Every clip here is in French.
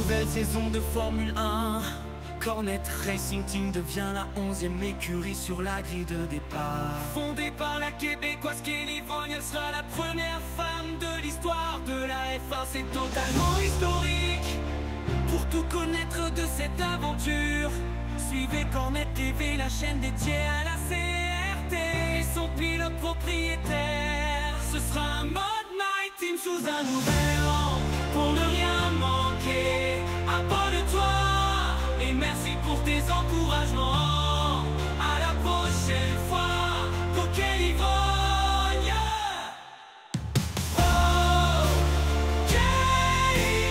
Nouvelle saison de Formule 1. Cornet Racing Team devient la 11e écurie sur la grille de départ. Fondée par la québécoise Kelly Vrogne, elle sera la première femme de l'histoire de la F1. C'est totalement historique. Pour tout connaître de cette aventure, suivez Cornet TV, la chaîne dédiée à la CRT et son pilote propriétaire. Ce sera un mode My Team sous un nouvel an. Pour ne rien manquer, abonne-toi et merci pour tes encouragements. À la prochaine fois, Kelly Vrogne. Oh, Kelly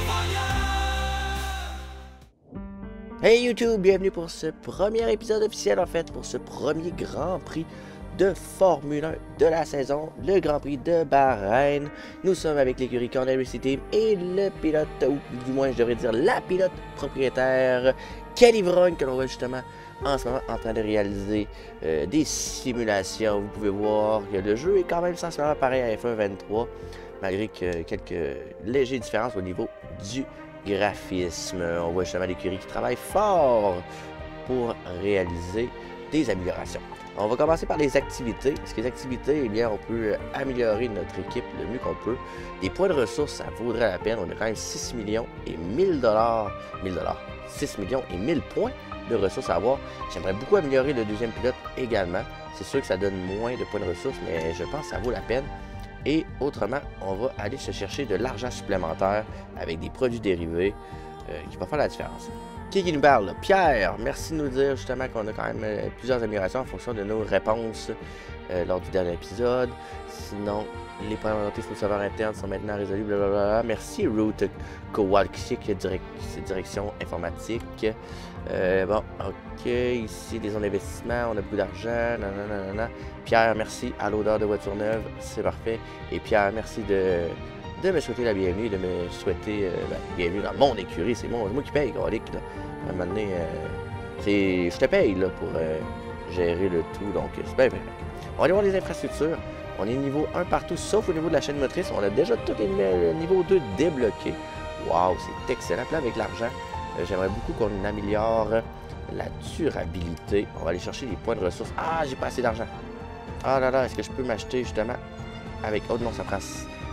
Vrogne. Hey YouTube, bienvenue pour ce premier épisode officiel en fait, pour ce premier Grand Prix de Formule 1 de la saison, le Grand Prix de Bahreïn. Nous sommes avec l'écurie Cornet Racing Team et le pilote, ou du moins je devrais dire la pilote propriétaire Kelly Vrogne, que l'on voit justement en ce moment en train de réaliser des simulations. Vous pouvez voir que le jeu est quand même sensiblement pareil à F1 23, malgré que quelques légères différences au niveau du graphisme. On voit justement l'écurie qui travaille fort pour réaliser des améliorations. On va commencer par les activités. Parce que les activités, eh bien, on peut améliorer notre équipe le mieux qu'on peut. Des points de ressources, ça vaudrait la peine. On a quand même 6 millions et 1000 $. 6 millions et 1000 points de ressources à avoir. J'aimerais beaucoup améliorer le deuxième pilote également. C'est sûr que ça donne moins de points de ressources, mais je pense que ça vaut la peine. Et autrement, on va aller se chercher de l'argent supplémentaire avec des produits dérivés qui vont faire la différence. Qui nous parle? Pierre, merci de nous dire justement qu'on a quand même plusieurs améliorations en fonction de nos réponses lors du dernier épisode. Sinon, les problèmes sur le serveur interne sont maintenant résolus, blablabla. Merci Root Kowalczyk, direction informatique. Bon, ok, ici des zones d'investissement, on a beaucoup d'argent, nanana. Pierre, merci à l'odeur de voiture neuve, c'est parfait. Et Pierre, merci de me souhaiter la bienvenue, de me souhaiter bienvenue dans mon écurie. C'est moi qui paye, Golic. À un moment donné, je te paye là, pour gérer le tout, donc c'est bien vrai. On va aller voir les infrastructures. On est niveau 1 partout, sauf au niveau de la chaîne motrice. On a déjà tous les niveaux 2 débloqués. Waouh, c'est excellent. Là, avec l'argent, j'aimerais beaucoup qu'on améliore la durabilité. On va aller chercher les points de ressources. Ah, j'ai pas assez d'argent. Ah là là, est-ce que je peux m'acheter justement avec... Oh non, ça prend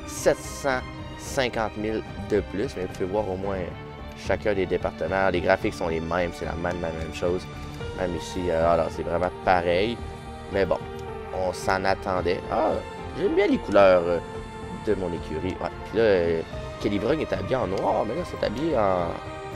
750 000 de plus, mais vous pouvez voir au moins chacun des départements. Les graphiques sont les mêmes, c'est la même chose. Même ici, alors c'est vraiment pareil. Mais bon, on s'en attendait. Ah, j'aime bien les couleurs de mon écurie. Ouais. Puis là, Kelly Vrogne est habillé en noir, mais là, c'est habillé en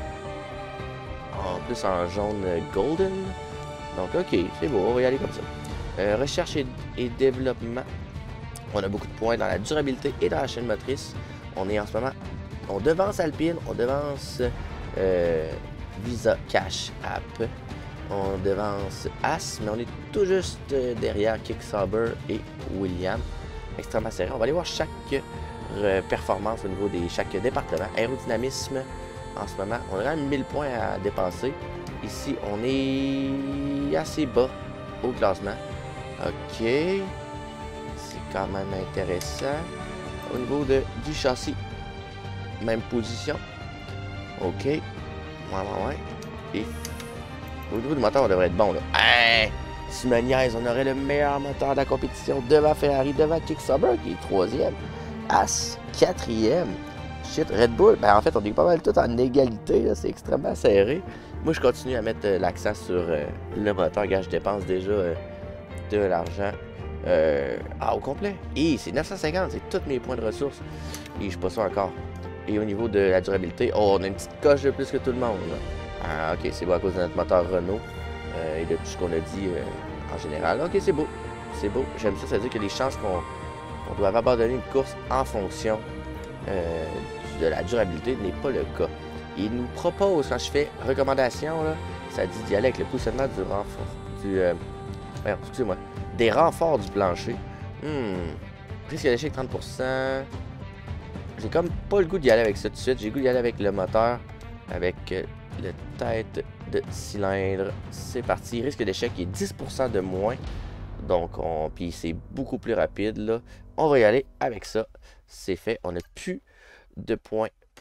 plus en jaune golden. Donc, ok, c'est beau, on va y aller comme ça. Recherche et développement. On a beaucoup de points dans la durabilité et dans la chaîne motrice. On est en ce moment, on devance Alpine, on devance Visa Cash App, on devance As, mais on est tout juste derrière Kicksauber et William. Extrêmement serré. On va aller voir chaque performance au niveau de chaque département. Aérodynamisme, en ce moment, on a quand même 1000 points à dépenser. Ici, on est assez bas au classement. Ok. Quand même intéressant. Au niveau du châssis, même position. Ok. Ouais. Et au niveau du moteur, on devrait être bon là. Hein? Si me niaise, on aurait le meilleur moteur de la compétition devant Ferrari, devant Kicksauber qui est 3e. As, 4e. Shit, Red Bull, ben en fait, on est pas mal tout en égalité, c'est extrêmement serré. Moi, je continue à mettre l'accent sur le moteur, gars, je dépense déjà de l'argent. Au complet. Et c'est 950, c'est tous mes points de ressources. Et je suis pas ça encore. Et au niveau de la durabilité, oh, on a une petite coche de plus que tout le monde. Là. Ah, ok, c'est beau à cause de notre moteur Renault et de tout ce qu'on a dit en général. Ok, c'est beau. C'est beau. J'aime ça, ça veut dire que les chances qu'on doit abandonner une course en fonction de la durabilité n'est pas le cas. Il nous propose, quand je fais recommandation, là, ça dit d'y aller avec le positionnement du renfort. Excusez-moi. Des renforts du plancher. Risque d'échec 30%. J'ai comme pas le goût d'y aller avec ça tout de suite. J'ai le goût d'y aller avec le moteur. Avec le tête de cylindre. C'est parti. Risque d'échec est 10% de moins. Donc, puis c'est beaucoup plus rapide, là. On va y aller avec ça. C'est fait. On n'a plus de points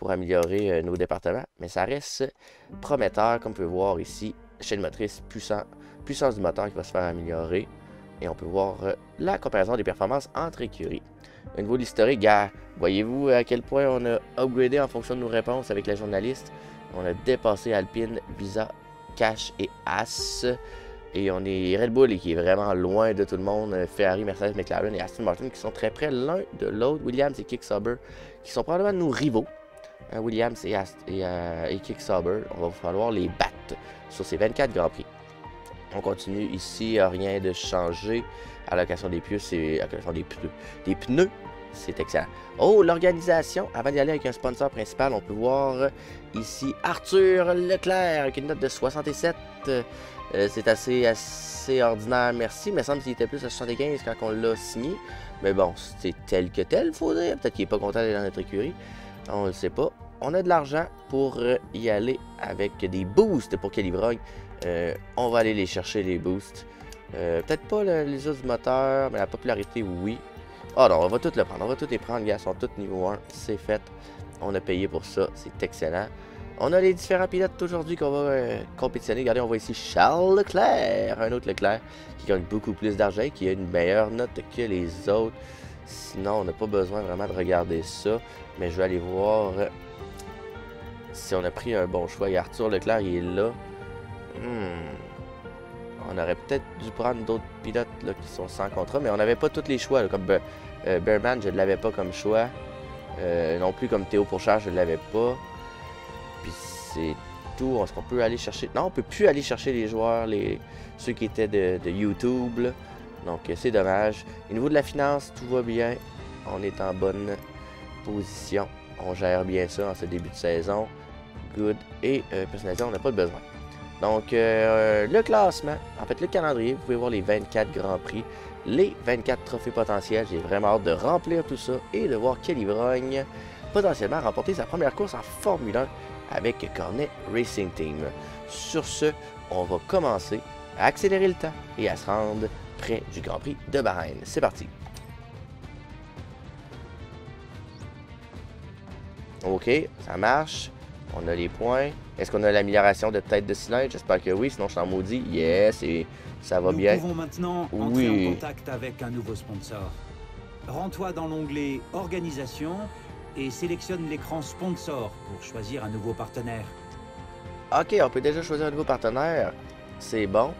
pour améliorer nos départements. Mais ça reste prometteur, comme on peut voir ici. Chaîne motrice, puissance du moteur qui va se faire améliorer. Et on peut voir la comparaison des performances entre écuries. Au niveau de l'historique, gars, voyez-vous à quel point on a upgradé en fonction de nos réponses avec la journaliste. On a dépassé Alpine, Visa, Cash et As. Et on est Red Bull qui est vraiment loin de tout le monde. Ferrari, Mercedes, McLaren et Aston Martin qui sont très près l'un de l'autre. Williams et Kick Sauber qui sont probablement nos rivaux. Williams et Kick Sauber, on va falloir les battre sur ces 24 Grands Prix. On continue ici, rien de changé. Allocation des pneus, c'est allocation des pneus, c'est excellent. Oh, l'organisation, avant d'y aller avec un sponsor principal, on peut voir ici Arthur Leclerc avec une note de 67. C'est assez ordinaire, merci. Mais il me semble qu'il était plus à 75 quand on l'a signé. Mais bon, c'est tel que tel, faut dire. Peut-être qu'il n'est pas content d'être dans notre écurie. On ne le sait pas. On a de l'argent pour y aller avec des boosts pour Kelly-Vrogne. On va aller les chercher, les boosts. Peut-être pas les autres du moteur, mais la popularité, oui. Ah non, on va tout le prendre. On va tout les prendre, gars. Ils sont tous niveau 1. C'est fait. On a payé pour ça. C'est excellent. On a les différents pilotes aujourd'hui qu'on va compétitionner. Regardez, on voit ici Charles Leclerc. Un autre Leclerc qui gagne beaucoup plus d'argent, qui a une meilleure note que les autres. Sinon, on n'a pas besoin vraiment de regarder ça. Mais je vais aller voir si on a pris un bon choix. Et Arthur Leclerc, il est là. On aurait peut-être dû prendre d'autres pilotes là, qui sont sans contrat, mais on n'avait pas tous les choix. Là, comme Bearman, je ne l'avais pas comme choix. Non plus comme Théo Pourchard, je ne l'avais pas. Puis c'est tout. Est-ce qu'on peut aller chercher... Non, on peut plus aller chercher les joueurs, ceux qui étaient de YouTube. Là. Donc c'est dommage. Au niveau de la finance, tout va bien. On est en bonne position. On gère bien ça en ce début de saison. Good. Et personnalisé, on n'a pas de besoin. Donc, le classement, en fait, le calendrier, vous pouvez voir les 24 Grands Prix, les 24 trophées potentiels. J'ai vraiment hâte de remplir tout ça et de voir Kelly-Vrogne potentiellement remporter sa première course en Formule 1 avec Cornet Racing Team. Sur ce, on va commencer à accélérer le temps et à se rendre près du Grand Prix de Bahreïn. C'est parti! OK, ça marche. On a les points. Est-ce qu'on a l'amélioration de tête de cylindre? J'espère que oui, sinon je suis en maudit. Yes, et ça va bien. Nous pouvons maintenant entrer en contact avec un nouveau sponsor. Rends-toi dans l'onglet Organisation et sélectionne l'écran Sponsor pour choisir un nouveau partenaire. OK, on peut déjà choisir un nouveau partenaire. C'est bon.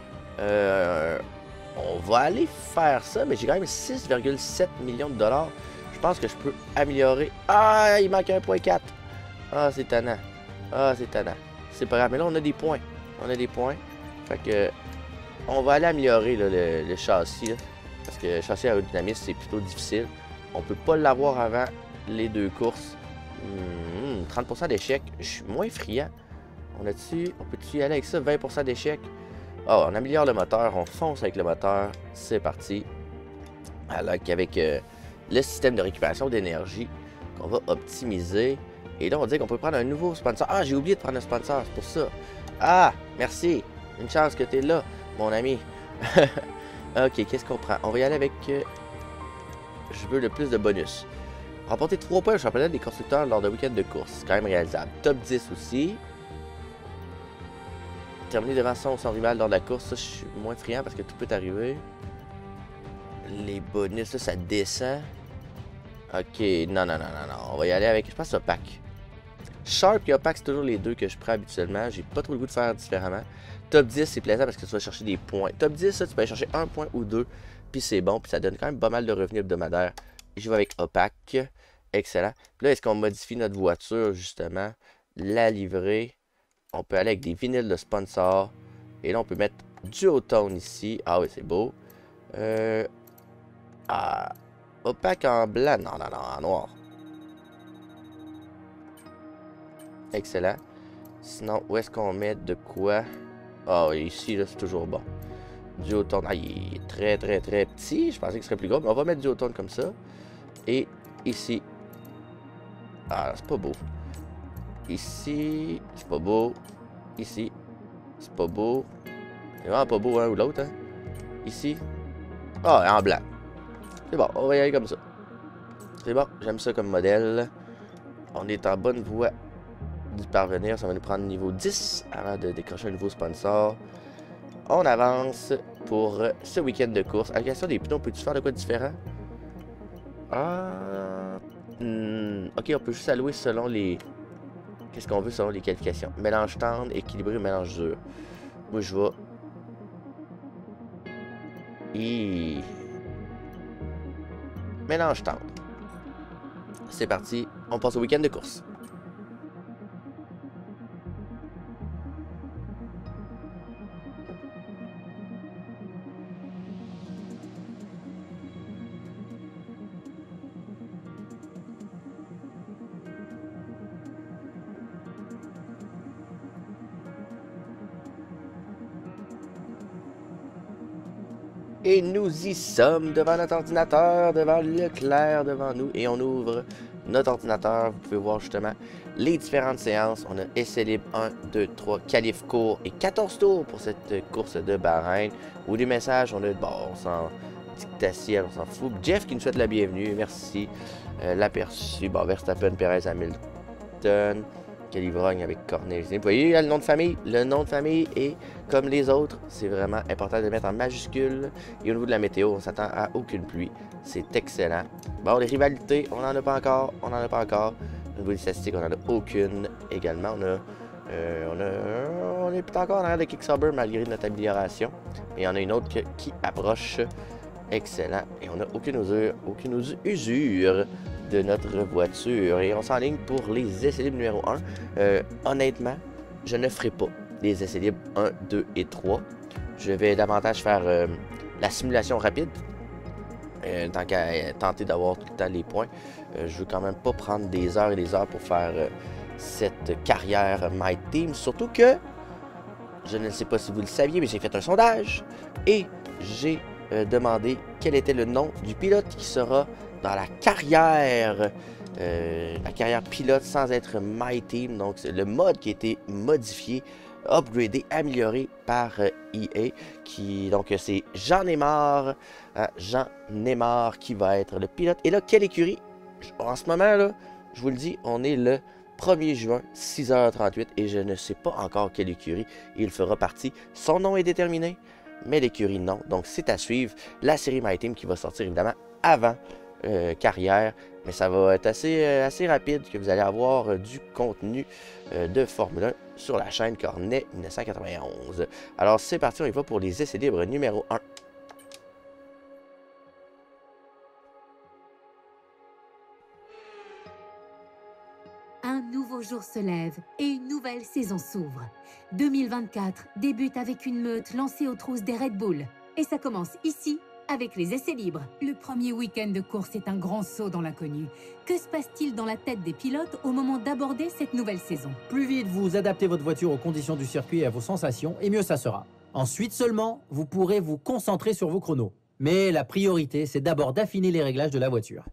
On va aller faire ça, mais j'ai quand même 6,7 millions de dollars. Je pense que je peux améliorer. Ah, il manque 1,4. Ah, c'est tannant. Ah, c'est tannant. C'est pas grave, mais là, on a des points. On a des points. Fait que, on va aller améliorer là, le châssis. Là, parce que le châssis aérodynamiste, c'est plutôt difficile. On peut pas l'avoir avant les deux courses. 30% d'échecs. Je suis moins friand. On peut-tu y aller avec ça? 20% d'échecs. Oh, on améliore le moteur. On fonce avec le moteur. C'est parti. Alors qu'avec le système de récupération d'énergie qu'on va optimiser. Et là, on dit qu'on peut prendre un nouveau sponsor. Ah, j'ai oublié de prendre un sponsor, c'est pour ça. Ah, merci. Une chance que tu es là, mon ami. OK, qu'est-ce qu'on prend? On va y aller avec... je veux le plus de bonus. Remporter 3 points au championnat des constructeurs lors d'un week-end de course. C'est quand même réalisable. Top 10 aussi. Terminer devant son rival lors de la course. Ça, je suis moins friand parce que tout peut arriver. Les bonus, là, ça descend. OK, non. On va y aller avec, je pense, Opac. Sharp et Opac, c'est toujours les deux que je prends habituellement. J'ai pas trop le goût de faire différemment. Top 10, c'est plaisant parce que tu vas chercher des points. Top 10, ça, tu peux aller chercher un point ou deux. Puis c'est bon, puis ça donne quand même pas mal de revenus hebdomadaires. Je vais avec Opac. Excellent. Puis là, est-ce qu'on modifie notre voiture, justement? La livrée. On peut aller avec des vinyles de sponsor. Et là, on peut mettre Duotone ici. Ah oui, c'est beau. Opac en blanc. Non, en noir. Excellent. Sinon, où est-ce qu'on met de quoi? Ah, ici, là, c'est toujours bon. Duotone. Ah, il est très petit. Je pensais qu'il serait plus gros, mais on va mettre Duotone comme ça. Et ici. Ah, c'est pas beau. Ici, c'est pas beau. Ici, c'est pas beau. C'est vraiment pas beau, un ou l'autre, hein. Ici. Ah, en blanc. C'est bon, on va y aller comme ça. C'est bon, j'aime ça comme modèle. On est en bonne voie d'y parvenir. Ça va nous prendre niveau 10 avant de décrocher un nouveau sponsor. On avance pour ce week-end de course. À la question des pneus, peux-tu faire de quoi de différent? Ok, on peut juste allouer selon les... Qu'est-ce qu'on veut selon les qualifications? Mélange tendre, équilibré, mélange dur. Moi, je vais... Mélange tendre. C'est parti, on passe au week-end de course. Et nous y sommes devant notre ordinateur, devant Leclerc devant nous. Et on ouvre notre ordinateur. Vous pouvez voir justement les différentes séances. On a essai libre 1, 2, 3, qualif court et 14 tours pour cette course de Bahreïn. Ou des messages, on a, bon, on s'en dictaciel, on s'en fout. Jeff qui nous souhaite la bienvenue, merci. L'aperçu, bon, Verstappen, Perez, Hamilton. Calivrogne avec Cornelius. Vous voyez, il y a le nom de famille. Le nom de famille est comme les autres. C'est vraiment important de le mettre en majuscule. Et au niveau de la météo, on s'attend à aucune pluie. C'est excellent. Bon, les rivalités, on n'en a pas encore. On n'en a pas encore. Au niveau des statistiques, on n'en a aucune également. On est peut-être encore en arrière de Kicksauber malgré notre amélioration. Mais il y en a une autre qui approche. Excellent. Et on n'a aucune usure de notre voiture. Et on s'enligne pour les essais libres numéro 1. Honnêtement, je ne ferai pas les essais libres 1, 2 et 3. Je vais davantage faire la simulation rapide. Tant qu'à tenter d'avoir tout le temps les points. Je veux quand même pas prendre des heures et des heures pour faire cette carrière My Team. Surtout que, je ne sais pas si vous le saviez, mais j'ai fait un sondage. Et j'ai demandé quel était le nom du pilote qui sera dans la carrière pilote sans être My Team. Donc, c'est le mode qui a été modifié, upgradé, amélioré par EA. Donc, c'est Jean Neymar. Jean Neymar qui va être le pilote. Et là, quelle écurie? En ce moment, là, je vous le dis, on est le 1er juin, 6h38. Et je ne sais pas encore quelle écurie il fera partie. Son nom est déterminé, mais l'écurie non. Donc, c'est à suivre. La série My Team qui va sortir évidemment avant carrière, mais ça va être assez rapide que vous allez avoir du contenu de Formule 1 sur la chaîne Cornet 1991. Alors c'est parti, on y va pour les essais libres numéro 1. Un nouveau jour se lève et une nouvelle saison s'ouvre. 2024 débute avec une meute lancée aux trousses des Red Bull. Et ça commence ici, avec les essais libres. Le premier week-end de course est un grand saut dans l'inconnu. Que se passe-t-il dans la tête des pilotes au moment d'aborder cette nouvelle saison? Plus vite vous adaptez votre voiture aux conditions du circuit et à vos sensations, et mieux ça sera. Ensuite seulement, vous pourrez vous concentrer sur vos chronos. Mais la priorité, c'est d'abord d'affiner les réglages de la voiture.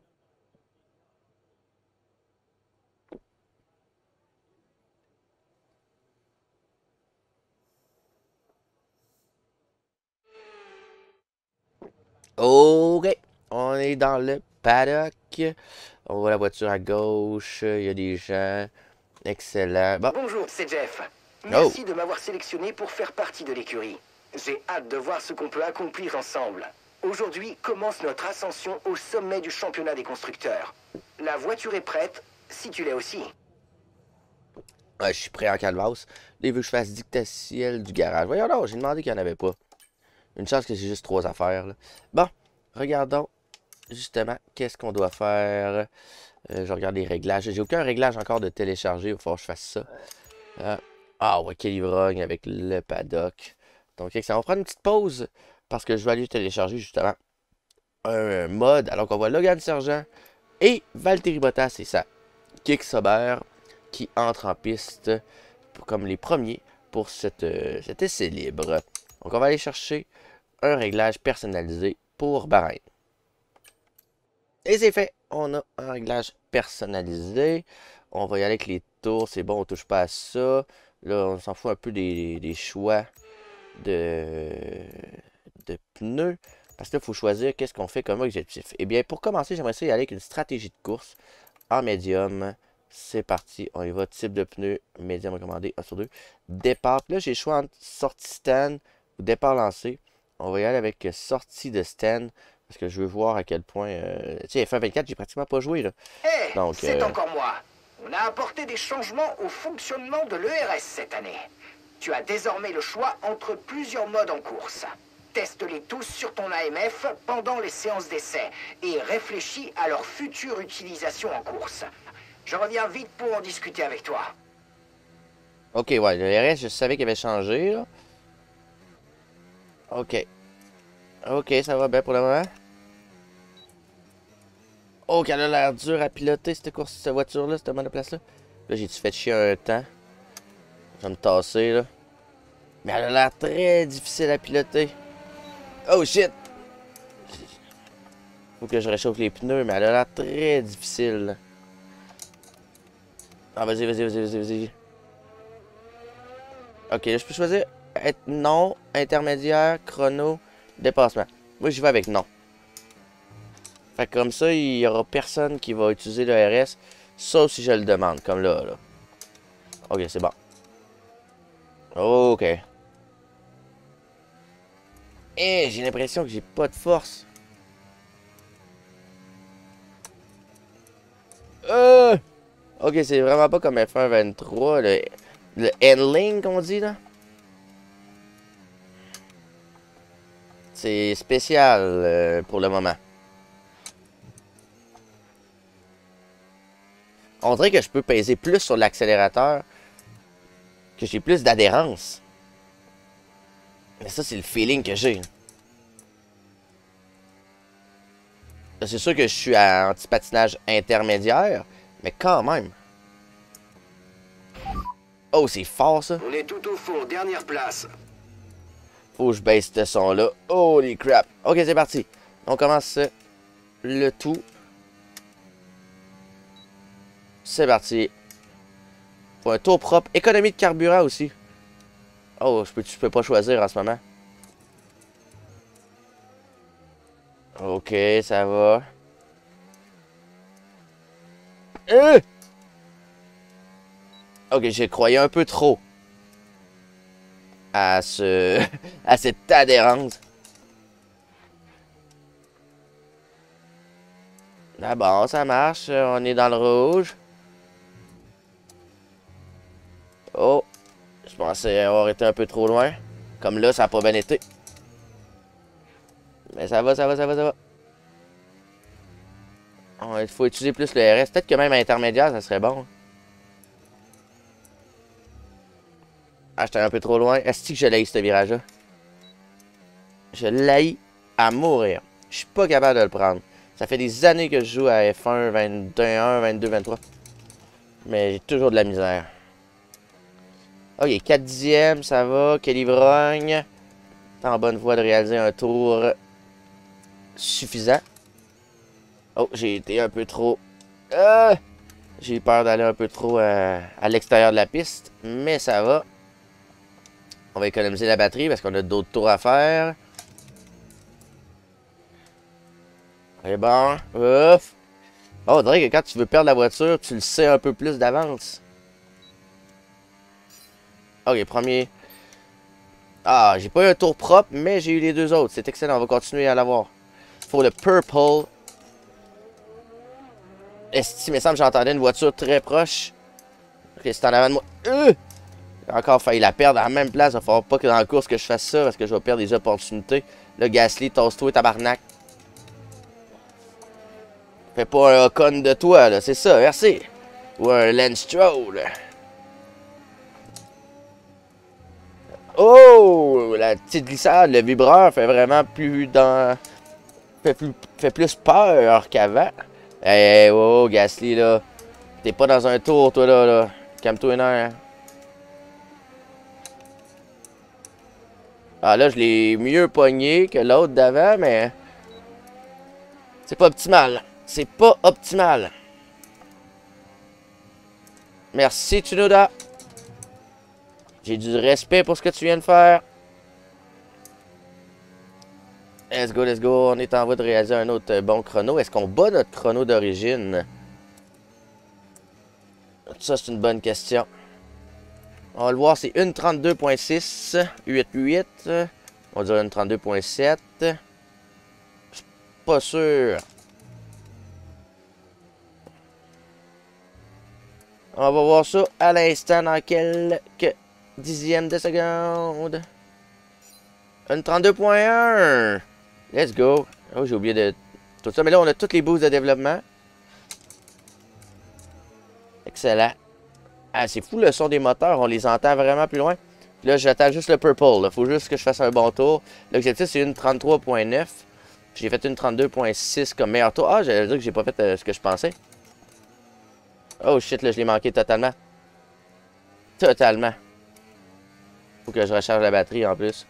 Ok, on est dans le paddock. On voit la voiture à gauche. Il y a des gens. Excellent. Bon. Bonjour, c'est Jeff. Merci de m'avoir sélectionné pour faire partie de l'écurie. J'ai hâte de voir ce qu'on peut accomplir ensemble. Aujourd'hui commence notre ascension au sommet du championnat des constructeurs. La voiture est prête, si tu l'es aussi. Ouais, je suis prêt en calvasse. Là, il veut que je fasse dictatiel du garage. Voyons donc, j'ai demandé qu'il n'y en avait pas. Une chance que j'ai juste 3 affaires. Là. Bon, regardons justement qu'est-ce qu'on doit faire. Je regarde les réglages. J'ai aucun réglage encore de télécharger. Il va falloir que je fasse ça. Ah ouais, Calivrogne avec le paddock. Donc, excellent. On va prendre une petite pause parce que je vais aller télécharger justement un mode. Alors qu'on voit Logan Sargent et Valtteri Bottas et ça. Kicksauber qui entre en piste comme les premiers pour cet essai libre. Donc, on va aller chercher un réglage personnalisé pour Bahreïn. Et c'est fait. On a un réglage personnalisé. On va y aller avec les tours. C'est bon, on ne touche pas à ça. Là, on s'en fout un peu des choix de pneus. Parce que là, il faut choisir qu'est-ce qu'on fait comme objectif. Eh bien, pour commencer, j'aimerais ça y aller avec une stratégie de course en médium C'est parti. On y va. Type de pneu. Médium recommandé. 1 sur 2. Départ. Là, j'ai le choix entre sortie stand ou départ lancé. On va y aller avec sortie de stand. Parce que je veux voir à quel point... tu sais, F1 24, j'ai pratiquement pas joué, là. Hey, donc, c'est encore moi. On a apporté des changements au fonctionnement de l'ERS cette année. Tu as désormais le choix entre plusieurs modes en course. Teste-les tous sur ton AMF pendant les séances d'essai et réfléchis à leur future utilisation en course. Je reviens vite pour en discuter avec toi. Ok, ouais, le RS, je savais qu'il avait changé, là. Ok. Ok, ça va bien pour le moment. Oh, qu'elle a l'air dure à piloter, cette course, cette voiture-là, cette monoplace-là. Là, j'ai-tu fait chier un temps? Je vais me tasser, là. Mais elle a l'air très difficile à piloter. Oh, shit! Faut que je réchauffe les pneus, mais elle a l'air très difficile, là. Ah, vas-y, vas-y, vas-y, vas-y, vas-y. Ok, là, je peux choisir être non, intermédiaire, chrono, dépassement. Moi, j'y vais avec non. Fait que comme ça, il n'y aura personne qui va utiliser le RS, sauf si je le demande, comme là, là. Ok, c'est bon. Ok. Eh, j'ai l'impression que j'ai pas de force. Ok, c'est vraiment pas comme F1 23, le handling qu'on dit, là. C'est spécial pour le moment. On dirait que je peux peser plus sur l'accélérateur, que j'ai plus d'adhérence. Mais ça, c'est le feeling que j'ai. C'est sûr que je suis à anti-patinage intermédiaire, mais quand même. Oh, c'est fort, ça. On est tout au fond, dernière place. Faut que je baisse ce son-là. Holy crap. Ok, c'est parti. On commence le tout. C'est parti. Faut un tour propre. Économie de carburant aussi. Oh, je peux pas choisir en ce moment. Ok, ça va. Ok, j'ai croyé un peu trop à à cette adhérence. Ah bon, ça marche. On est dans le rouge. Oh, je pensais avoir été un peu trop loin. Comme là, ça n'a pas bien été. Mais ça va, ça va, ça va, ça va. Il faut utiliser plus le RS. Peut-être que même à intermédiaire, ça serait bon. Ah, j'étais un peu trop loin. Est-ce que je l'haïs, ce virage-là? Je l'haïs à mourir. Je suis pas capable de le prendre. Ça fait des années que je joue à F1, 21, 22, 23. Mais j'ai toujours de la misère. Ok, 4 dixièmes, ça va. Quelle ivrogne. T'es en bonne voie de réaliser un tour suffisant. Oh, j'ai été un peu trop... j'ai eu peur d'aller un peu trop à l'extérieur de la piste. Mais ça va. On va économiser la batterie parce qu'on a d'autres tours à faire. C'est bon. Ouf. Oh, on dirait que quand tu veux perdre la voiture, tu le sais un peu plus d'avance. Ok, premier. Ah, j'ai pas eu un tour propre, mais j'ai eu les deux autres. C'est excellent, on va continuer à l'avoir. Pour le purple. Est-ce qu'il me semble que j'entendais une voiture très proche. Ok, c'est en avant de moi. J'ai encore failli la perdre à la même place. Il va falloir pas que dans la course que je fasse ça parce que je vais perdre des opportunités. Le Gasly, tosse-toi, tabarnak. Fais pas un Ocon de toi, là. C'est ça, merci. Ou un Lance Stroll. Oh! La petite glissade, le vibreur fait vraiment plus dans... Fait plus peur qu'avant. Hey, oh, Gasly, là. T'es pas dans un tour, toi, là. Calme-toi une heure. Hein. Ah, là, je l'ai mieux pogné que l'autre d'avant, mais... C'est pas optimal. C'est pas optimal. Merci, Tsunoda. J'ai du respect pour ce que tu viens de faire. Let's go, let's go. On est en voie de réaliser un autre bon chrono. Est-ce qu'on bat notre chrono d'origine? Ça, c'est une bonne question. On va le voir, c'est une 32.6, 8.8. On va dire une 32.7. Pas sûr. On va voir ça à l'instant dans quelques dixièmes de seconde. Une 32.1. Let's go. Oh, j'ai oublié de tout ça. Mais là, on a tous les boosts de développement. Excellent. Ah, c'est fou le son des moteurs. On les entend vraiment plus loin. Puis là, j'attends juste le purple. Il faut juste que je fasse un bon tour. L'objectif, c'est une 33.9. J'ai fait une 32.6 comme meilleur tour. Ah, j'allais dire que j'ai pas fait ce que je pensais. Oh shit, là, je l'ai manqué totalement. Totalement. Faut que je recharge la batterie en plus.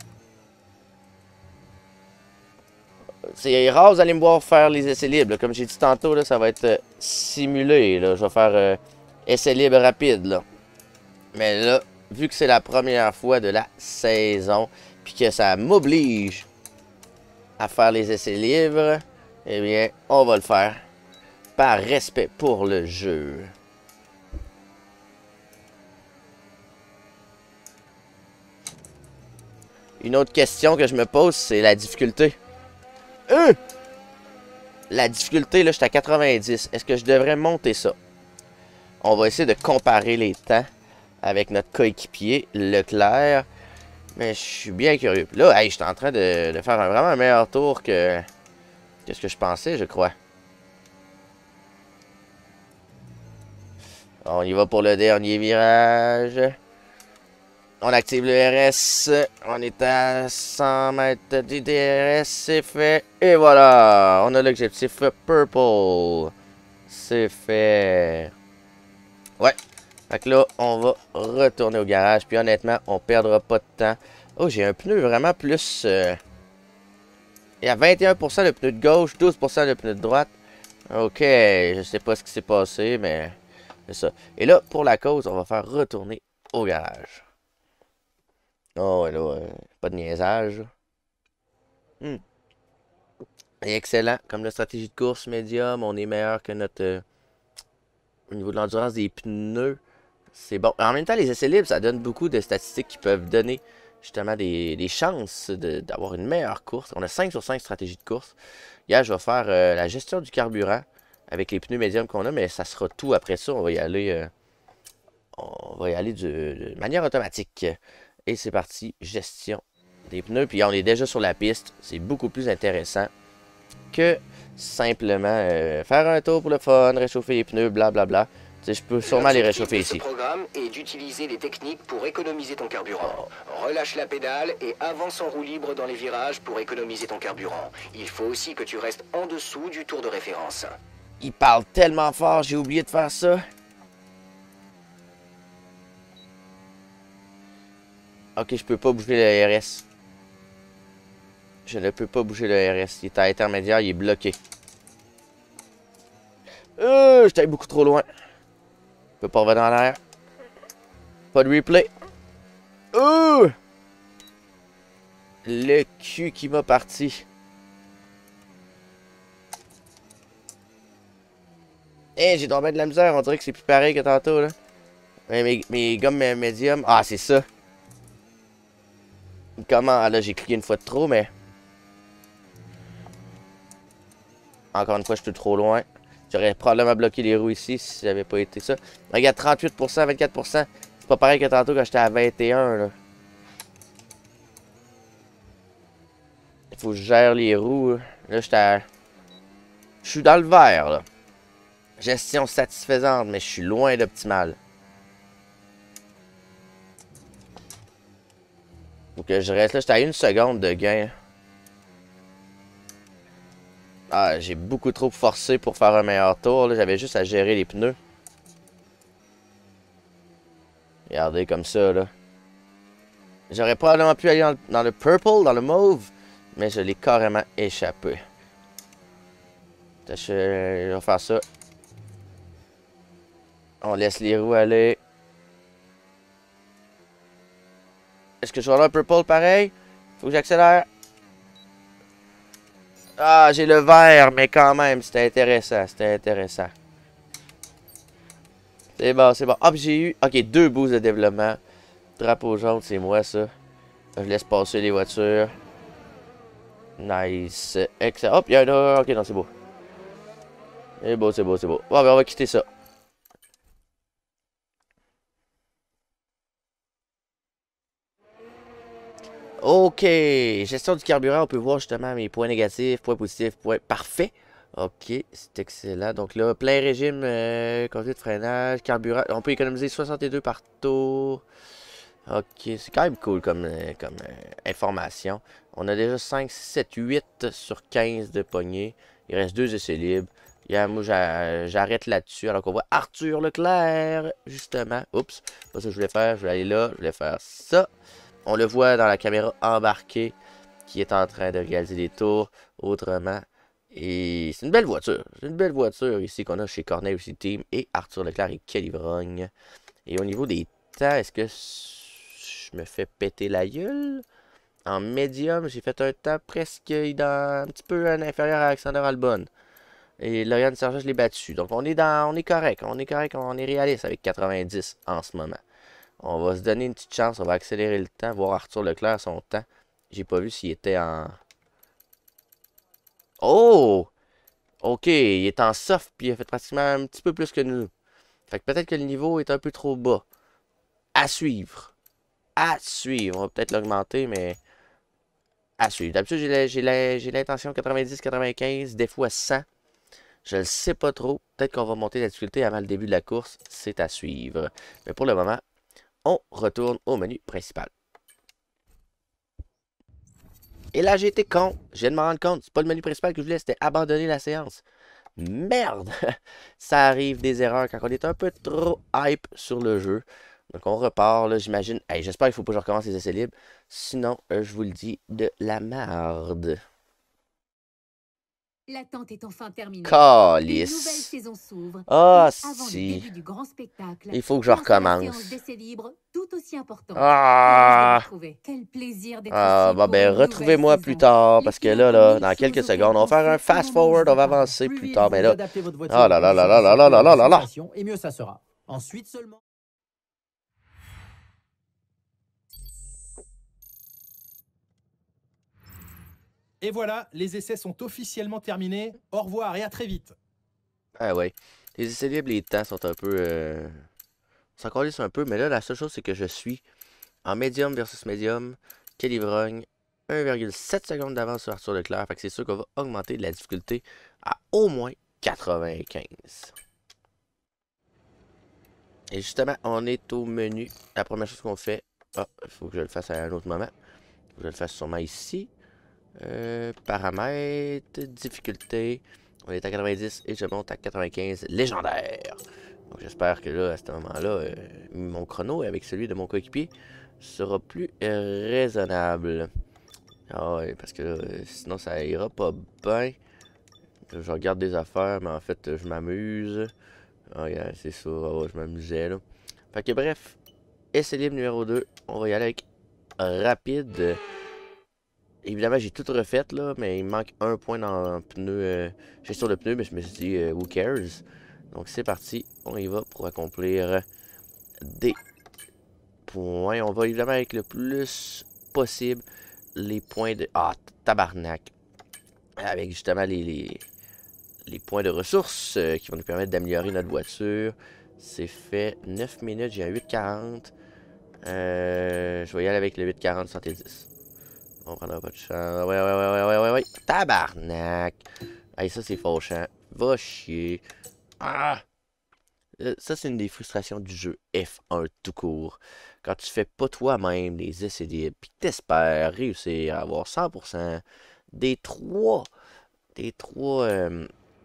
C'est rare, vous allez me voir faire les essais libres. Là. Comme j'ai dit tantôt, là, ça va être simulé. Là. Je vais faire essais libres rapides. Là. Mais là, vu que c'est la première fois de la saison, puis que ça m'oblige à faire les essais libres, eh bien, on va le faire. Par respect pour le jeu. Une autre question que je me pose, c'est la difficulté. La difficulté, là, je suis à 90. Est-ce que je devrais monter ça? On va essayer de comparer les temps avec notre coéquipier, Leclerc. Mais je suis bien curieux. Puis là, hey, je suis en train de faire vraiment un meilleur tour que ce que je pensais, je crois. On y va pour le dernier virage. On active le RS. On est à 100 mètres de DRS. C'est fait. Et voilà. On a l'objectif purple. C'est fait. Ouais. Fait que là, on va retourner au garage. Puis honnêtement, on perdra pas de temps. Oh, j'ai un pneu vraiment plus... Il y a 21% de pneu de gauche, 12% de pneu de droite. Ok, je sais pas ce qui s'est passé, mais... C'est ça. Et là, pour la cause, on va faire retourner au garage. Oh, et là, pas de niaisage. Et excellent. Comme la stratégie de course médium, on est meilleur que notre... au niveau de l'endurance des pneus, c'est bon. En même temps, les essais libres, ça donne beaucoup de statistiques qui peuvent donner justement des chances d'avoir une meilleure course. On a 5 sur 5 stratégies de course. Hier, je vais faire la gestion du carburant avec les pneus médiums qu'on a, mais ça sera tout après ça. On va y aller, de manière automatique. Et c'est parti, gestion des pneus. Puis on est déjà sur la piste. C'est beaucoup plus intéressant que simplement faire un tour pour le fun, réchauffer les pneus, blablabla. Tu sais, je peux sûrement les réchauffer ici. Le programme est d'utiliser les techniques pour économiser ton carburant. Relâche la pédale et avance en roue libre dans les virages pour économiser ton carburant. Il faut aussi que tu restes en dessous du tour de référence. Il parle tellement fort, j'ai oublié de faire ça. Ok, je peux pas bouger le RS. Je ne peux pas bouger le RS. Il est à intermédiaire, il est bloqué. J'étais beaucoup trop loin. Je peux pas revenir en arrière. Pas de replay. Le cul qui m'a parti. J'ai tombé de la misère. On dirait que c'est plus pareil que tantôt, là. Mes gommes médium. Ah, c'est ça. Comment? Ah, là, j'ai cliqué une fois de trop, mais... Encore une fois, je suis trop loin. J'aurais probablement bloqué les roues ici si ça n'avait pas été ça. Regarde, 38%, 24%. C'est pas pareil que tantôt quand j'étais à 21, là. Il faut que je gère les roues. Là, j'étais à... Je suis dans le vert, là. Gestion satisfaisante, mais je suis loin d'optimal. Faut que je reste là. J'étais à 1 seconde de gain. Ah, j'ai beaucoup trop forcé pour faire un meilleur tour. J'avais juste à gérer les pneus. Regardez comme ça, là. J'aurais probablement pu aller dans le purple, dans le mauve, mais je l'ai carrément échappé. Je vais faire ça. On laisse les roues aller. Est-ce que je vais avoir un purple pareil? Faut que j'accélère. Ah, j'ai le vert, mais quand même, c'était intéressant. C'était intéressant. C'est bon, c'est bon. Ah, puis j'ai eu... Ok, 2 boosts de développement. Drapeau jaune, c'est moi, ça. Je laisse passer les voitures. Nice. Excellent. Hop, il y en a... Ok, non, c'est beau. C'est beau, c'est beau, c'est beau. Bon, ben, on va quitter ça. Ok. Gestion du carburant, on peut voir justement mes points négatifs, points positifs, points parfaits. Ok, c'est excellent. Donc là, plein régime, conduite de freinage, carburant. On peut économiser 62 par tour. Ok, c'est quand même cool comme information. On a déjà 5, 6, 7, 8 sur 15 de poignées. Il reste 2 essais libres. Yeah, moi, j'arrête là-dessus. Alors qu'on voit Arthur Leclerc, justement. Oups, pas ça que je voulais faire. Je voulais aller là, je voulais faire ça. On le voit dans la caméra embarquée qui est en train de réaliser des tours autrement. Et c'est une belle voiture. C'est une belle voiture ici qu'on a chez Cornell Racing Team et Arthur Leclerc et Kelly Vrogne. Et au niveau des temps, est-ce que je me fais péter la gueule? En médium, j'ai fait un temps presque un petit peu inférieur à Alexander Albon. Et Logan Sargent, je l'ai battu. Donc on est correct. On est correct, on est réaliste avec 90 en ce moment. On va se donner une petite chance, on va accélérer le temps, voir Arthur Leclerc son temps. J'ai pas vu s'il était en... Oh! Ok, il est en soft, puis il a fait pratiquement un petit peu plus que nous. Fait que peut-être que le niveau est un peu trop bas. À suivre. À suivre. On va peut-être l'augmenter, mais... À suivre. D'habitude, j'ai l'intention 90-95, des fois 100. Je ne sais pas trop. Peut-être qu'on va monter la difficulté avant le début de la course. C'est à suivre. Mais pour le moment, on retourne au menu principal. Et là, j'ai été con. Je viens de me rendre compte. C'est pas le menu principal que je voulais, c'était abandonner la séance. Merde! Ça arrive des erreurs quand on est un peu trop hype sur le jeu. Donc on repart, là, j'imagine. Hey, j'espère qu'il ne faut pas que je recommence les essais libres. Sinon, je vous le dis, de la merde. L'attente est enfin terminée. Calice. Une nouvelle saison s'ouvre. Ah, Avant si. le début du grand spectacle, Il faut que je recommence. Une séance d'essais libres tout aussi importante. Ah. Quel plaisir d'être Ah, ici bon, pour ben, une nouvelle retrouvez-moi saison. plus tard, Les parce que pilotes là, ont dans mille quelques choses secondes, on va faire un auxquelles fast forward, on va avancer Plus plus vite tard, vous mais là... adaptez votre voiture Oh là aux là là conditions là du là là circuit là et à là vos là! sensations, et mieux ça sera. Ensuite seulement... Et voilà, les essais sont officiellement terminés. Au revoir et à très vite. Ah ouais. Les essais libres, les temps sont un peu... On s'en calisse un peu, mais là, la seule chose, c'est que je suis en médium versus médium. Kelly Vrogne, 1,7 secondes d'avance sur Arthur Leclerc. Fait que c'est sûr qu'on va augmenter la difficulté à au moins 95. Et justement, on est au menu. La première chose qu'on fait... Ah, il faut que je le fasse à un autre moment. Il faut que je le fasse sûrement ici. Paramètres, difficulté. On est à 90 et je monte à 95 légendaire. Donc j'espère que là, à ce moment-là, mon chrono avec celui de mon coéquipier sera plus raisonnable. Ah ouais, parce que là, sinon ça ira pas bien. Je regarde des affaires, mais en fait, je m'amuse. Ah yeah, c'est ça, oh, je m'amusais là. Fait que bref, essai libre numéro 2. On va y aller avec rapide. Évidemment, j'ai tout refait là, mais il me manque un point dans le pneu. Gestion de pneu, mais je me suis dit, who cares? Donc c'est parti, on y va pour accomplir des points. On va évidemment avec le plus possible les points de... Ah, tabarnak! Avec justement les points de ressources qui vont nous permettre d'améliorer notre voiture. C'est fait 9 minutes, j'ai un 8,40. Je vais y aller avec le 8,40 70. On prendra pas de chance. Ouais. Tabarnak! Hey, ça c'est fauchant. Va chier. Ah! Ça, c'est une des frustrations du jeu F1 tout court. Quand tu fais pas toi-même les essais libres, puis t'espères réussir à avoir 100% des trois de...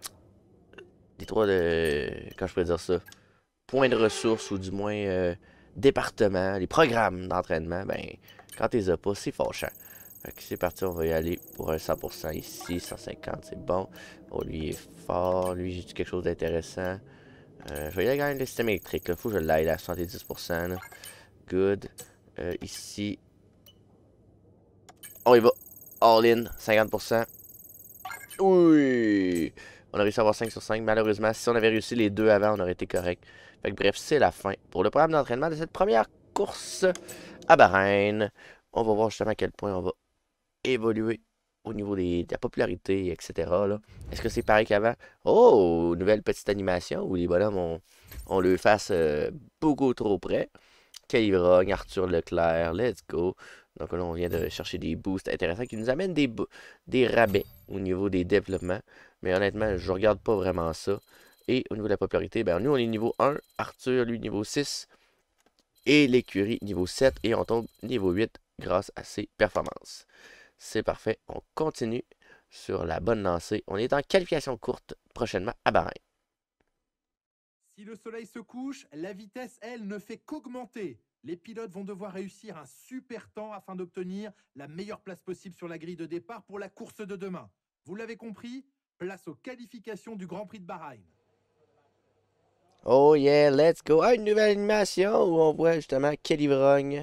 Quand je pourrais dire ça? Points de ressources, ou du moins départements, les programmes d'entraînement, ben, quand t'es as pas, c'est fâchant. Fait que c'est parti, on va y aller pour un 100% ici, 150, c'est bon. Oh, lui est fort, lui j'ai quelque chose d'intéressant. Je vais y aller avec le système électrique, il faut que je l'aide à 70%. Là. Good. Ici, on y va. All in, 50%. Oui! On a réussi à avoir 5 sur 5. Malheureusement, si on avait réussi les deux avant, on aurait été correct. Fait que bref, c'est la fin pour le programme d'entraînement de cette première course à Bahreïn. On va voir justement à quel point on va évoluer au niveau de la popularité, etc. Est-ce que c'est pareil qu'avant? Oh, nouvelle petite animation où les bonhommes ont le face beaucoup trop près. Calivrog, Arthur Leclerc, let's go. Donc là, on vient de chercher des boosts intéressants qui nous amènent des rabais au niveau des développements. Mais honnêtement, je regarde pas vraiment ça. Et au niveau de la popularité, ben nous, on est niveau 1, Arthur, lui, niveau 6. Et l'écurie, niveau 7. Et on tombe niveau 8 grâce à ses performances. C'est parfait. On continue sur la bonne lancée. On est en qualification courte prochainement à Bahreïn. Si le soleil se couche, la vitesse, elle, ne fait qu'augmenter. Les pilotes vont devoir réussir un super temps afin d'obtenir la meilleure place possible sur la grille de départ pour la course de demain. Vous l'avez compris, place aux qualifications du Grand Prix de Bahreïn. Oh yeah, let's go! Ah, une nouvelle animation où on voit justement Calivrog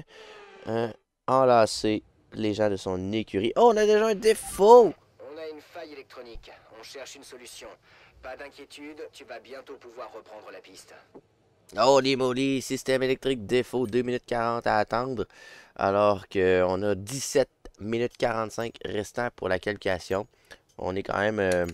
enlacer les gens de son écurie. Oh, on a déjà un défaut! On a une faille électronique. On cherche une solution. Pas d'inquiétude, tu vas bientôt pouvoir reprendre la piste. Oh, les moly, système électrique défaut, 2 minutes 40 à attendre. Alors qu'on a 17 minutes 45 restants pour la qualification. On est quand même...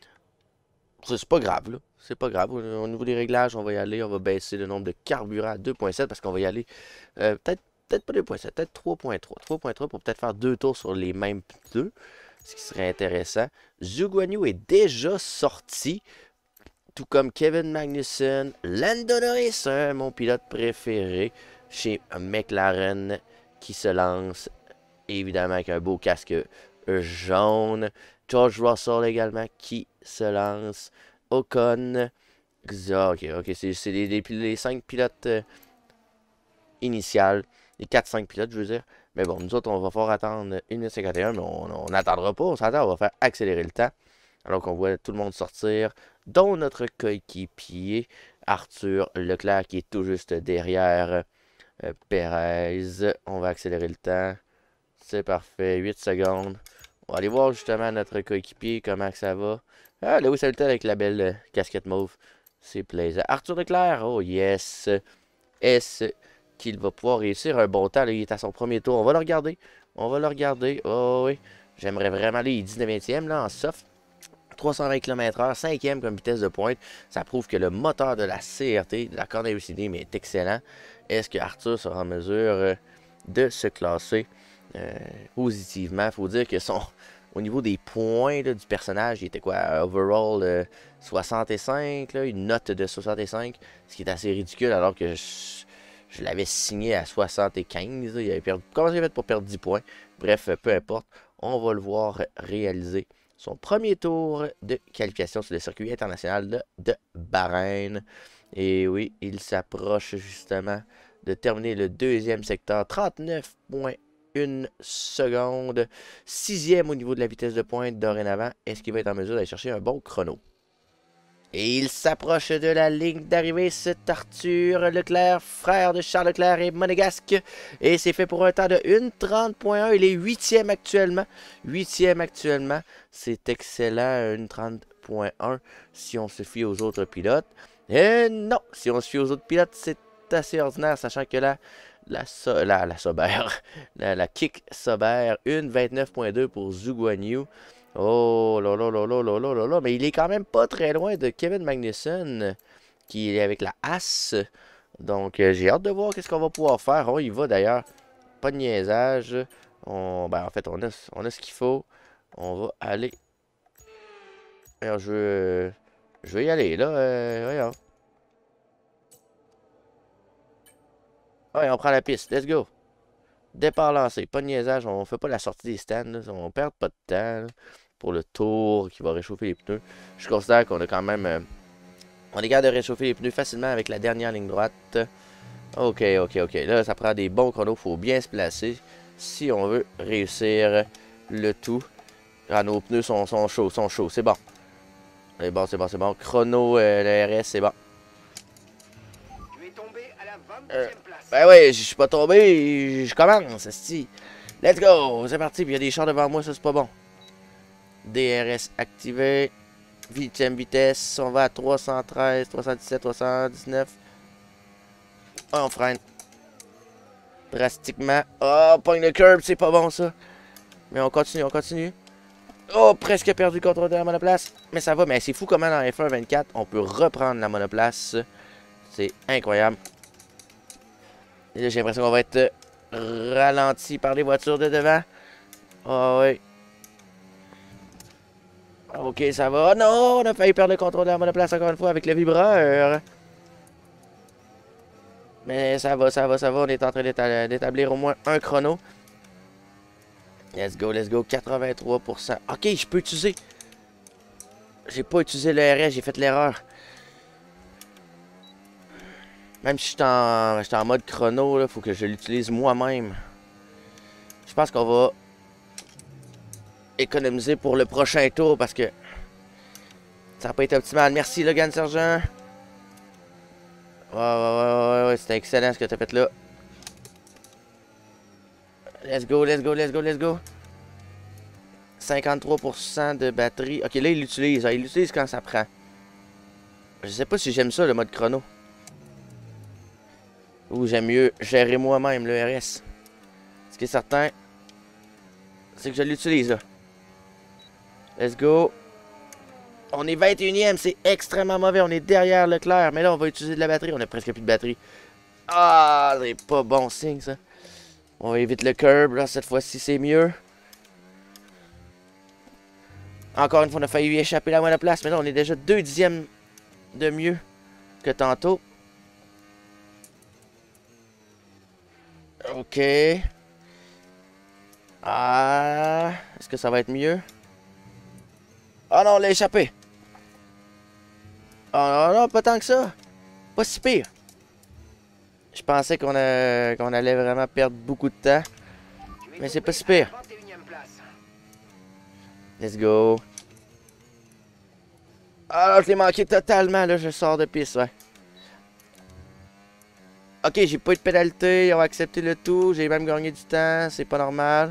c'est pas grave, là. C'est pas grave. Au niveau des réglages, on va y aller. On va baisser le nombre de carburant à 2.7 parce qu'on va y aller... peut-être pas 2.7, peut-être 3.3. 3.3 pour peut-être faire 2 tours sur les mêmes pneus. Ce qui serait intéressant. Zhou Guanyu est déjà sorti. Tout comme Kevin Magnussen. Lando Norris, mon pilote préféré chez McLaren, qui se lance. Évidemment avec un beau casque jaune. George Russell également qui se lance. Ocon. Ok, c'est les 5 pilotes initiales. Les 4-5 pilotes, je veux dire. Mais bon, nous autres, on va falloir attendre 1 minute 51, mais on n'attendra pas. On s'attend, on va faire accélérer le temps. Alors qu'on voit tout le monde sortir, dont notre coéquipier, Arthur Leclerc, qui est tout juste derrière Perez. On va accélérer le temps. C'est parfait, 8 secondes. On va aller voir justement notre coéquipier, comment que ça va. Ah, Lewis Hamilton avec la belle casquette mauve. C'est plaisant. Arthur Leclerc, oh yes. Est-ce qu'il va pouvoir réussir un bon temps? Là, il est à son premier tour. On va le regarder. On va le regarder. Oh oui. J'aimerais vraiment aller 19e là, en soft. 320 km/h, 5e comme vitesse de pointe. Ça prouve que le moteur de la CRT, de la Cornell Racing est excellent. Est-ce que Arthur sera en mesure de se classer positivement? Il faut dire que au niveau des points là, du personnage, il était quoi? Overall 65, là, une note de 65, ce qui est assez ridicule alors que je l'avais signé à 75. Là, il avait perdu. Comment il a fait pour perdre 10 points? Bref, peu importe. On va le voir réaliser son premier tour de qualification sur le circuit international de Bahreïn. Et oui, il s'approche justement de terminer le deuxième secteur. 39,1 secondes. 6e au niveau de la vitesse de pointe dorénavant. Est-ce qu'il va être en mesure d'aller chercher un bon chrono? Et il s'approche de la ligne d'arrivée, c'est Arthur Leclerc, frère de Charles Leclerc et monégasque. Et c'est fait pour un temps de 1:30.1. Il est 8e actuellement. 8e actuellement. C'est excellent, 1:30.1 si on se fie aux autres pilotes. Et non, si on se fie aux autres pilotes, c'est assez ordinaire, sachant que la kick Sauber, 1:29.2 pour Zhou Guanyu. Oh là là là là là là là là. Mais il est quand même pas très loin de Kevin Magnussen, qui est avec la As. Donc j'ai hâte de voir qu'est-ce qu'on va pouvoir faire. On y va d'ailleurs. Pas de niaisage. En fait, on a ce qu'il faut. On va aller. Alors, je vais y aller là. Voyons. Ouais, on prend la piste. Let's go. Départ lancé. Pas de niaisage. On fait pas la sortie des stands. Là. On perd pas de temps. Là. Pour le tour qui va réchauffer les pneus. Je considère qu'on a quand même... on est capable de réchauffer les pneus facilement avec la dernière ligne droite. Ok. Là, ça prend des bons chronos. Il faut bien se placer si on veut réussir le tout. Ah, nos pneus sont chauds, C'est bon. C'est bon. Chrono, le RS, c'est bon. Tu es tombé à la 22e place. Ben ouais, je suis pas tombé. Je commence, esti. Let's go. C'est parti. Puis il y a des chars devant moi, ça c'est pas bon. DRS activé. 8e vitesse. On va à 313, 317, 319. Oh, on freine. Drastiquement. Oh, pogne le curb, c'est pas bon ça. Mais on continue, on continue. Oh, presque perdu le contrôle de la monoplace. Mais ça va, mais c'est fou comment dans F1 24, on peut reprendre la monoplace. C'est incroyable. Et là, j'ai l'impression qu'on va être ralenti par les voitures de devant. Oh oui. Ok, ça va. Oh non, on a failli perdre le contrôle de la monoplace encore une fois avec le vibreur. Mais ça va, ça va, ça va. On est en train d'établir au moins un chrono. Let's go, 83%. Ok, je peux utiliser. J'ai pas utilisé le RS, j'ai fait l'erreur. Même si j'étais en mode chrono, il faut que je l'utilise moi-même. Je pense qu'on va économiser pour le prochain tour parce que ça n'a pas été optimal. Merci Logan Sergent. Ouais, c'était excellent ce que tu as fait là. Let's go. 53% de batterie. Ok, là, il l'utilise. Il l'utilise quand ça prend. Je sais pas si j'aime ça, le mode chrono. Ou j'aime mieux gérer moi-même le RS. Ce qui est certain, c'est que je l'utilise, là. Let's go. On est 21e, c'est extrêmement mauvais. On est derrière Leclerc. Mais là, on va utiliser de la batterie. On a presque plus de batterie. Ah, c'est pas bon signe, ça. On évite le curb, là. Cette fois-ci, c'est mieux. Encore une fois, on a failli échapper la monoplace. Mais là, on est déjà 2 dixièmes de mieux que tantôt. Ok. Ah. Est-ce que ça va être mieux? Oh non, on l'a échappé. Oh non, pas tant que ça. Pas si pire. Je pensais qu'on allait vraiment perdre beaucoup de temps. Mais c'est pas si pire. Let's go. Ah là, je l'ai manqué totalement, là, je sors de piste, ouais. Ok, j'ai pas eu de pénalité, on va accepter le tout, j'ai même gagné du temps, c'est pas normal.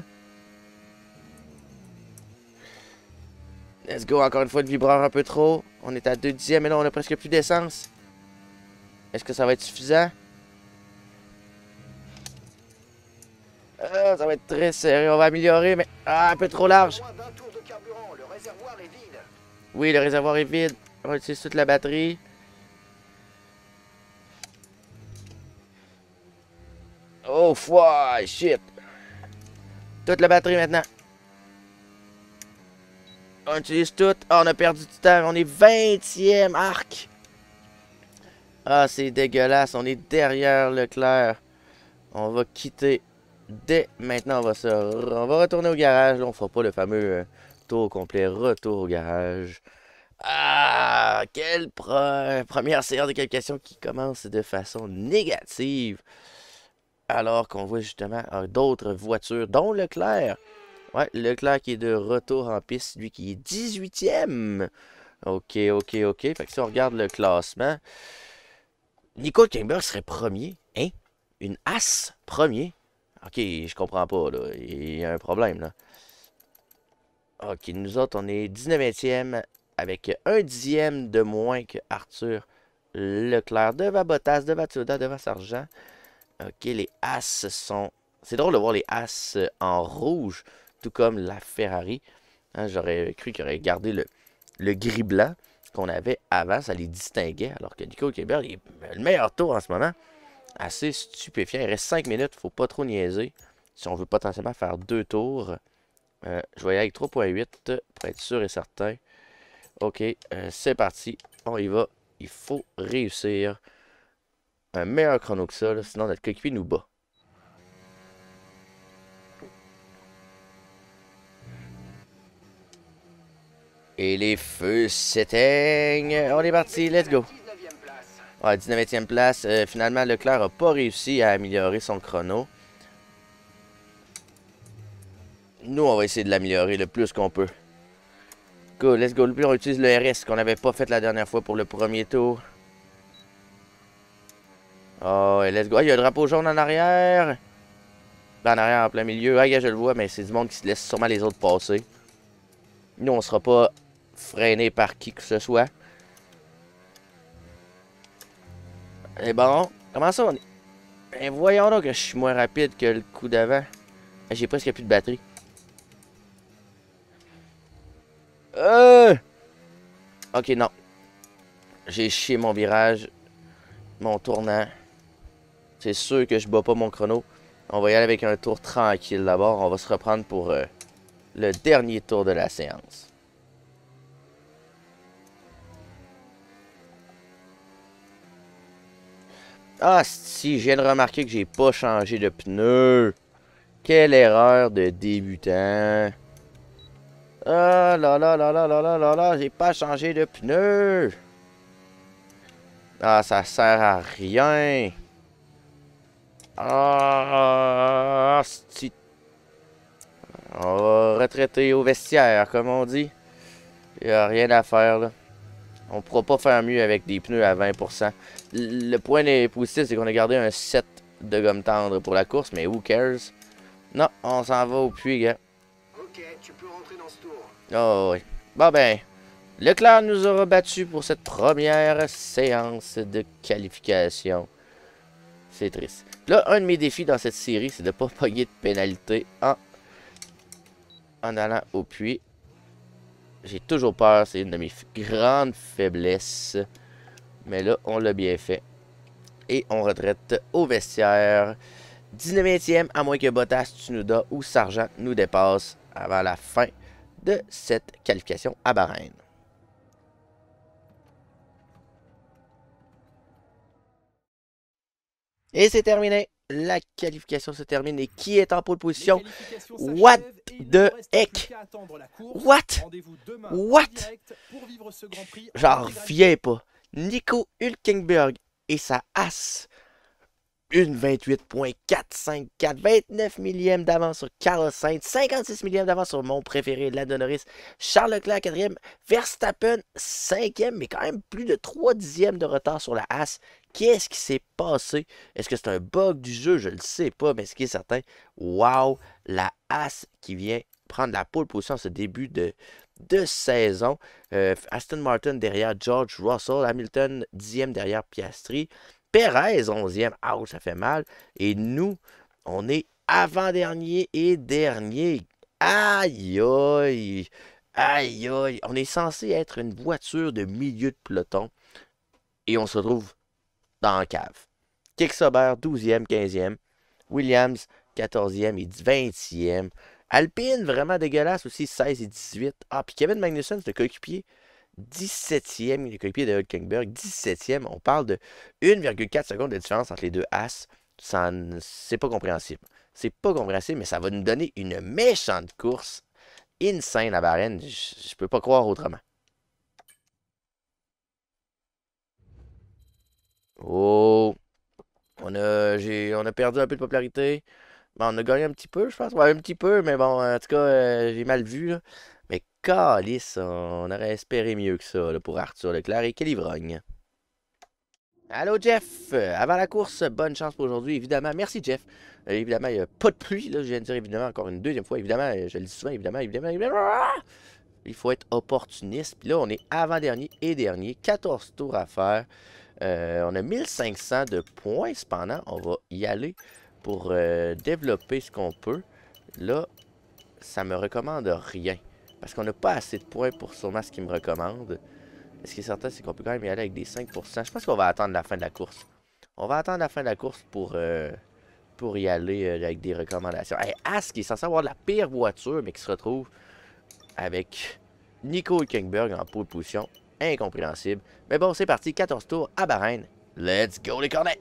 Let's go, encore une fois, le vibreur un peu trop. On est à 2 dixièmes, et là, on a presque plus d'essence. Est-ce que ça va être suffisant? Ça va être très serré, on va améliorer, mais... Ah, un peu trop large. Oui, le réservoir est vide. On va utiliser toute la batterie. Oh, fuck, shit. Toute la batterie maintenant. On utilise tout. Oh, on a perdu du temps. On est 20e. Arc. Ah, c'est dégueulasse. On est derrière Leclerc. On va quitter dès maintenant. On va retourner au garage. Là, on fera pas le fameux tour complet. Retour au garage. Ah, quelle première séance de qualification qui commence de façon négative. Alors qu'on voit justement d'autres voitures, dont Leclerc. Ouais, Leclerc qui est de retour en piste, lui qui est 18e. Ok. Fait que si on regarde le classement, Nico Hülkenberg serait premier. Hein? Une As premier? Ok, je comprends pas, là. Il y a un problème, là. Ok, nous autres, on est 19e avec 1 dixième de moins que Arthur Leclerc. Devant Bottas, devant Tsunoda, devant Sargent. Ok, les As sont... C'est drôle de voir les As en rouge, tout comme la Ferrari. Hein, j'aurais cru qu'ils auraient gardé le gris-blanc qu'on avait avant, ça les distinguait, alors que Nico Hülkenberg est le meilleur tour en ce moment. Assez stupéfiant, il reste 5 minutes, faut pas trop niaiser. Si on veut potentiellement faire 2 tours, je vais y aller avec 3.8 pour être sûr et certain. Ok, c'est parti, on y va. Il faut réussir un meilleur chrono que ça, là, sinon notre coéquipier nous bat. Et les feux s'éteignent. On est parti, let's go. Ouais, 19e place. Finalement, Leclerc n'a pas réussi à améliorer son chrono. Nous, on va essayer de l'améliorer le plus qu'on peut. Go, let's go. Puis on utilise le RS qu'on n'avait pas fait la dernière fois pour le premier tour. Oh, ouais, let's go. Ah, il y a un drapeau jaune en arrière. Là, en arrière, en plein milieu. Ah, je le vois, mais c'est du monde qui se laisse sûrement les autres passer. Nous, on ne sera pas freiné par qui que ce soit. Et bon, comment ça, Ben voyons donc que je suis moins rapide que le coup d'avant. J'ai presque plus de batterie. Ok, non. J'ai chié mon virage. Mon tournant. C'est sûr que je bats pas mon chrono. On va y aller avec un tour tranquille d'abord. On va se reprendre pour le dernier tour de la séance. Ah si, je viens de remarquer que j'ai pas changé de pneu. Quelle erreur de débutant. Ah là là là là là là là là, j'ai pas changé de pneu. Ah, ça sert à rien. Ah, si. On va retraiter au vestiaire, comme on dit. Il n'y a rien à faire, là. On pourra pas faire mieux avec des pneus à 20%. Le point positif, c'est qu'on a gardé un set de gomme tendre pour la course, mais who cares? Non, on s'en va au puits, gars. Ok, tu peux rentrer dans ce tour. Oh, oui. Bon, ben, Leclerc nous aura battus pour cette première séance de qualification. C'est triste. Là, un de mes défis dans cette série, c'est de ne pas pogner de pénalité en allant au puits. J'ai toujours peur, c'est une de mes grandes faiblesses. Mais là, on l'a bien fait. Et on retraite au vestiaire. 19e, à moins que Bottas, Tsunoda ou Sargent nous dépassent avant la fin de cette qualification à Bahreïn. Et c'est terminé. La qualification se termine. Et qui est en pole position? What the heck? What? J'en reviens pas. Nico Hülkenberg et sa Haas. Une 28.454, 29 millièmes d'avance sur Carlos Sainz, 56 millièmes d'avance sur mon préféré, Lando Norris, Charles Leclerc 4e, Verstappen 5e, mais quand même plus de 3 dixièmes de retard sur la Haas. Qu'est-ce qui s'est passé? Est-ce que c'est un bug du jeu? Je ne le sais pas, mais ce qui est certain, wow, la Haas qui vient prendre la pole position en ce début de saison. Aston Martin derrière George Russell, Hamilton 10e derrière Piastri. Perez, 11e. Ouch, ça fait mal. Et nous, on est avant-dernier et dernier. Aïe, aïe. Aïe, aïe. On est censé être une voiture de milieu de peloton. Et on se retrouve dans la cave. Kick Sauber, 12e, 15e. Williams, 14e et 20e. Alpine, vraiment dégueulasse aussi, 16 et 18. Ah, puis Kevin Magnussen, c'est le coéquipier. 17e, le coéquipier de Hülkenberg, 17e. On parle de 1,4 secondes de différence entre les deux As. C'est pas compréhensible. C'est pas compréhensible, mais ça va nous donner une méchante course. Insane à Bahreïn. Je peux pas croire autrement. Oh! On a perdu un peu de popularité. Bon, on a gagné un petit peu, je pense. Ouais, un petit peu, mais bon, en tout cas, j'ai mal vu, là. Mais calisse, on aurait espéré mieux que ça là, pour Arthur Leclerc et quel ivrogne. Allô Jeff, avant la course, bonne chance pour aujourd'hui, évidemment. Merci Jeff. Évidemment, il n'y a pas de pluie, là, je viens de dire évidemment encore une deuxième fois. Évidemment, je le dis souvent, évidemment. Il faut être opportuniste. Puis là, on est avant-dernier et dernier. 14 tours à faire. On a 1500 de points, cependant. On va y aller pour développer ce qu'on peut. Là, ça me recommande rien. Parce qu'on n'a pas assez de points pour sûrement ce qu'il me recommande. Ce qui est certain, c'est qu'on peut quand même y aller avec des 5%. Je pense qu'on va attendre la fin de la course. On va attendre la fin de la course pour y aller avec des recommandations. Hey, As qui est censé avoir la pire voiture, mais qui se retrouve avec Nico Hülkenberg en pole position. Incompréhensible. Mais bon, c'est parti. 14 tours à Bahreïn. Let's go les cornets!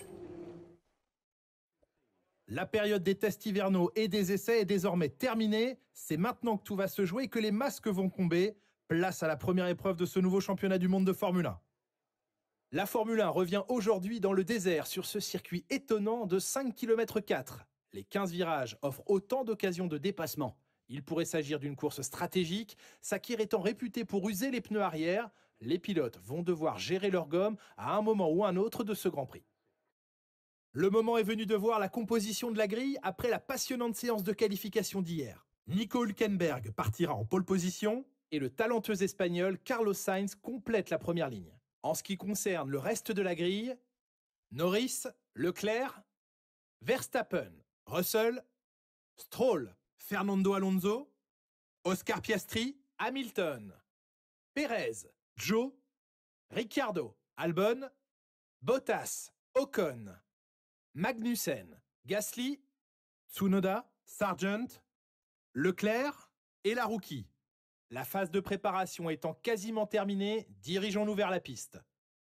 La période des tests hivernaux et des essais est désormais terminée. C'est maintenant que tout va se jouer et que les masques vont tomber. Place à la première épreuve de ce nouveau championnat du monde de Formule 1. La Formule 1 revient aujourd'hui dans le désert sur ce circuit étonnant de 5 km 4. Les 15 virages offrent autant d'occasions de dépassement. Il pourrait s'agir d'une course stratégique, Sakir étant réputé pour user les pneus arrière. Les pilotes vont devoir gérer leur gomme à un moment ou un autre de ce Grand Prix. Le moment est venu de voir la composition de la grille après la passionnante séance de qualification d'hier. Nico Hülkenberg partira en pole position et le talentueux espagnol Carlos Sainz complète la première ligne. En ce qui concerne le reste de la grille, Norris, Leclerc, Verstappen, Russell, Stroll, Fernando Alonso, Oscar Piastri, Hamilton, Perez, Joe, Ricciardo, Albon, Bottas, Ocon, Magnussen, Gasly, Tsunoda, Sargent, Leclerc et la rookie. La phase de préparation étant quasiment terminée, dirigeons-nous vers la piste.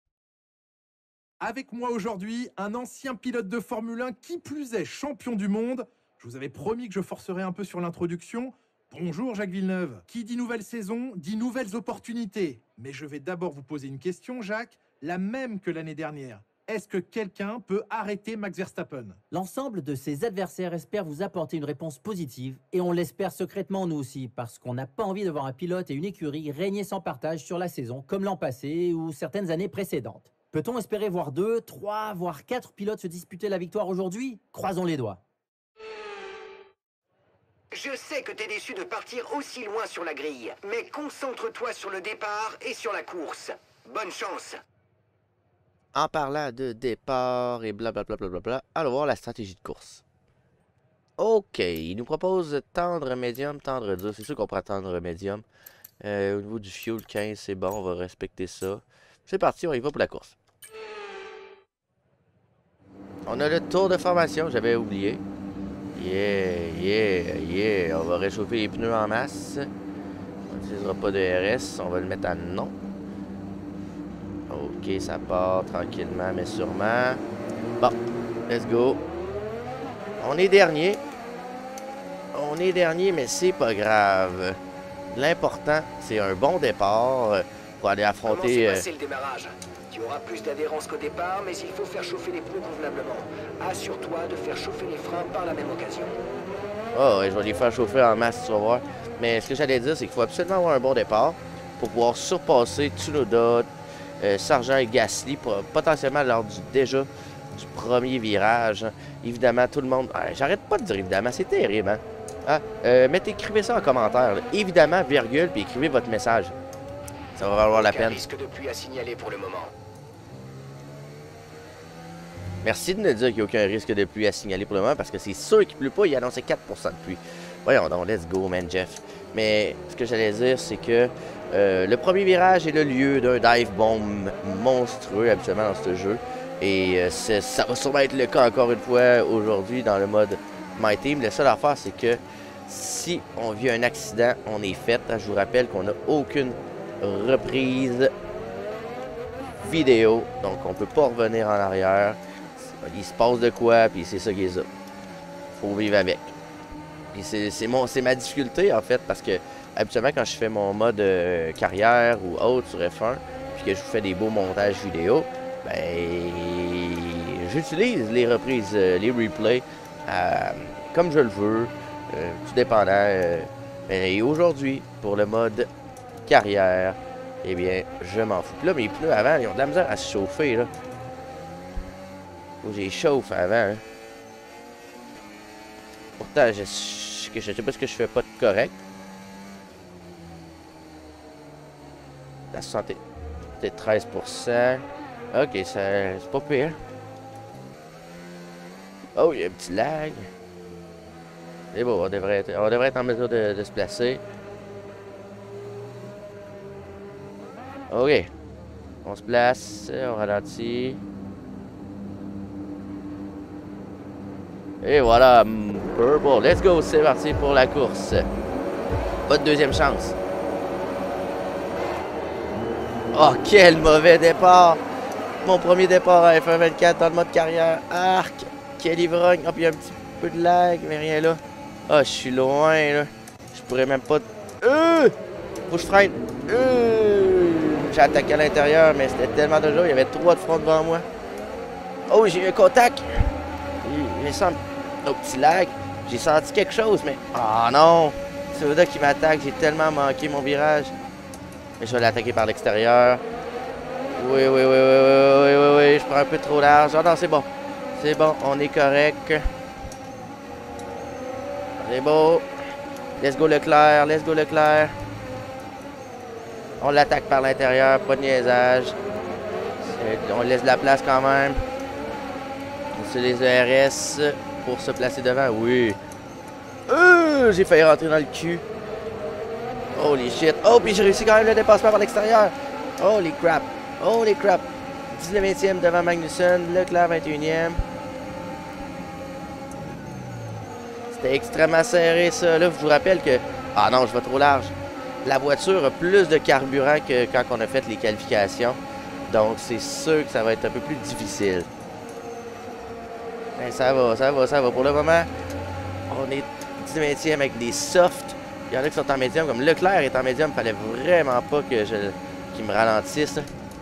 Avec moi aujourd'hui, un ancien pilote de Formule 1 qui plus est champion du monde. Je vous avais promis que je forcerais un peu sur l'introduction. Bonjour Jacques Villeneuve. Qui dit nouvelle saison, dit nouvelles opportunités. Mais je vais d'abord vous poser une question, Jacques, la même que l'année dernière. Est-ce que quelqu'un peut arrêter Max Verstappen? L'ensemble de ses adversaires espère vous apporter une réponse positive, et on l'espère secrètement nous aussi, parce qu'on n'a pas envie de voir un pilote et une écurie régner sans partage sur la saison, comme l'an passé ou certaines années précédentes. Peut-on espérer voir 2, 3, voire 4 pilotes se disputer la victoire aujourd'hui? Croisons les doigts. Je sais que t'es déçu de partir aussi loin sur la grille, mais concentre-toi sur le départ et sur la course. Bonne chance! En parlant de départ et blablabla, allons voir la stratégie de course. Ok, il nous propose tendre médium, tendre dur. C'est sûr qu'on prend tendre médium. Au niveau du fuel 15, c'est bon, on va respecter ça. C'est parti, on y va pour la course. On a le tour de formation, j'avais oublié. Yeah. On va réchauffer les pneus en masse. On n'utilisera pas de RS, on va le mettre à non. Ok, ça part tranquillement, mais sûrement. Bon, let's go. On est dernier. Mais c'est pas grave. L'important, c'est un bon départ pour aller affronter... Comment s'est passé le démarrage? Tu auras plus d'adhérence qu'au départ, mais il faut faire chauffer les pneus convenablement. Assure-toi de faire chauffer les freins par la même occasion. Oh, ouais, je vais les faire chauffer en masse, tu vas voir. Mais ce que j'allais dire, c'est qu'il faut absolument avoir un bon départ pour pouvoir surpasser Tsunoda, Sargent et Gasly, potentiellement lors du premier virage. Évidemment, tout le monde... J'arrête pas de dire évidemment, c'est terrible, hein? Écrivez ça en commentaire, là. Évidemment, virgule, puis écrivez votre message. Ça va valoir la peine. Risque de pluie à signaler pour le moment. Merci de nous dire qu'il n'y a aucun risque de pluie à signaler pour le moment, parce que c'est sûr qu'il ne pleut pas, il a annoncé 4% de pluie. Voyons donc, let's go, man, Jeff. Mais ce que j'allais dire, c'est que le premier virage est le lieu d'un dive bomb monstrueux, habituellement dans ce jeu. Et ça va sûrement être le cas encore une fois aujourd'hui dans le mode My Team. La seule affaire, c'est que si on vit un accident, on est fait. Je vous rappelle qu'on n'a aucune reprise vidéo, donc on peut pas revenir en arrière. Il se passe de quoi, puis c'est ça qui est ça. Faut vivre avec. Puis c'est ma difficulté en fait, parce que habituellement quand je fais mon mode carrière ou autre sur F1, puis que je vous fais des beaux montages vidéo, ben j'utilise les reprises, les replays comme je le veux, tout dépendant. Et aujourd'hui, pour le mode carrière, eh bien, je m'en fous. Puis là, mes pneus avant, ils ont de la misère à se chauffer, là. Faut que j'y chauffe avant, hein. Pourtant, je sais pas ce que je fais pas de correct. La 73%. Ok, c'est pas pire. Oh, il y a un petit lag. C'est bon, on devrait être en mesure de se placer. Ok. On se place, on ralentit. Et voilà, Purple. Let's go, c'est parti pour la course. Pas de deuxième chance. Oh, quel mauvais départ. Mon premier départ à F1 24 dans le mode carrière. Arc. Quel ivrogne. Oh, puis il y a un petit peu de lag, mais rien là. Ah, je suis loin, là. Je pourrais même pas... Faut que je freine. J'ai attaqué à l'intérieur, mais c'était tellement de jour. Il y avait 3 de front devant moi. Oh, j'ai eu un contact. Il me semble... Oh, petit lag. J'ai senti quelque chose, mais... Ah non. C'est Oda qui m'attaque. J'ai tellement manqué mon virage. Mais je vais l'attaquer par l'extérieur. Oui. Je prends un peu trop large. Ah non, c'est bon. C'est bon, on est correct. C'est beau. Let's go Leclerc, On l'attaque par l'intérieur, pas de niaisage. On laisse de la place quand même. C'est les ERS pour se placer devant. Oui. J'ai failli rentrer dans le cul. Holy shit. Oh, puis j'ai réussi quand même le dépassement par l'extérieur. Holy crap. Holy crap. 19e devant Magnussen. Leclerc 21e. C'était extrêmement serré, ça. Là, je vous rappelle que... Ah non, je vais trop large. La voiture a plus de carburant que quand on a fait les qualifications. Donc, c'est sûr que ça va être un peu plus difficile. Mais ça va, ça va, ça va. Pour le moment, on est 19e avec des softs. Il y en a qui sont en médium, comme Leclerc est en médium. Il fallait vraiment pas que qu'il me ralentisse.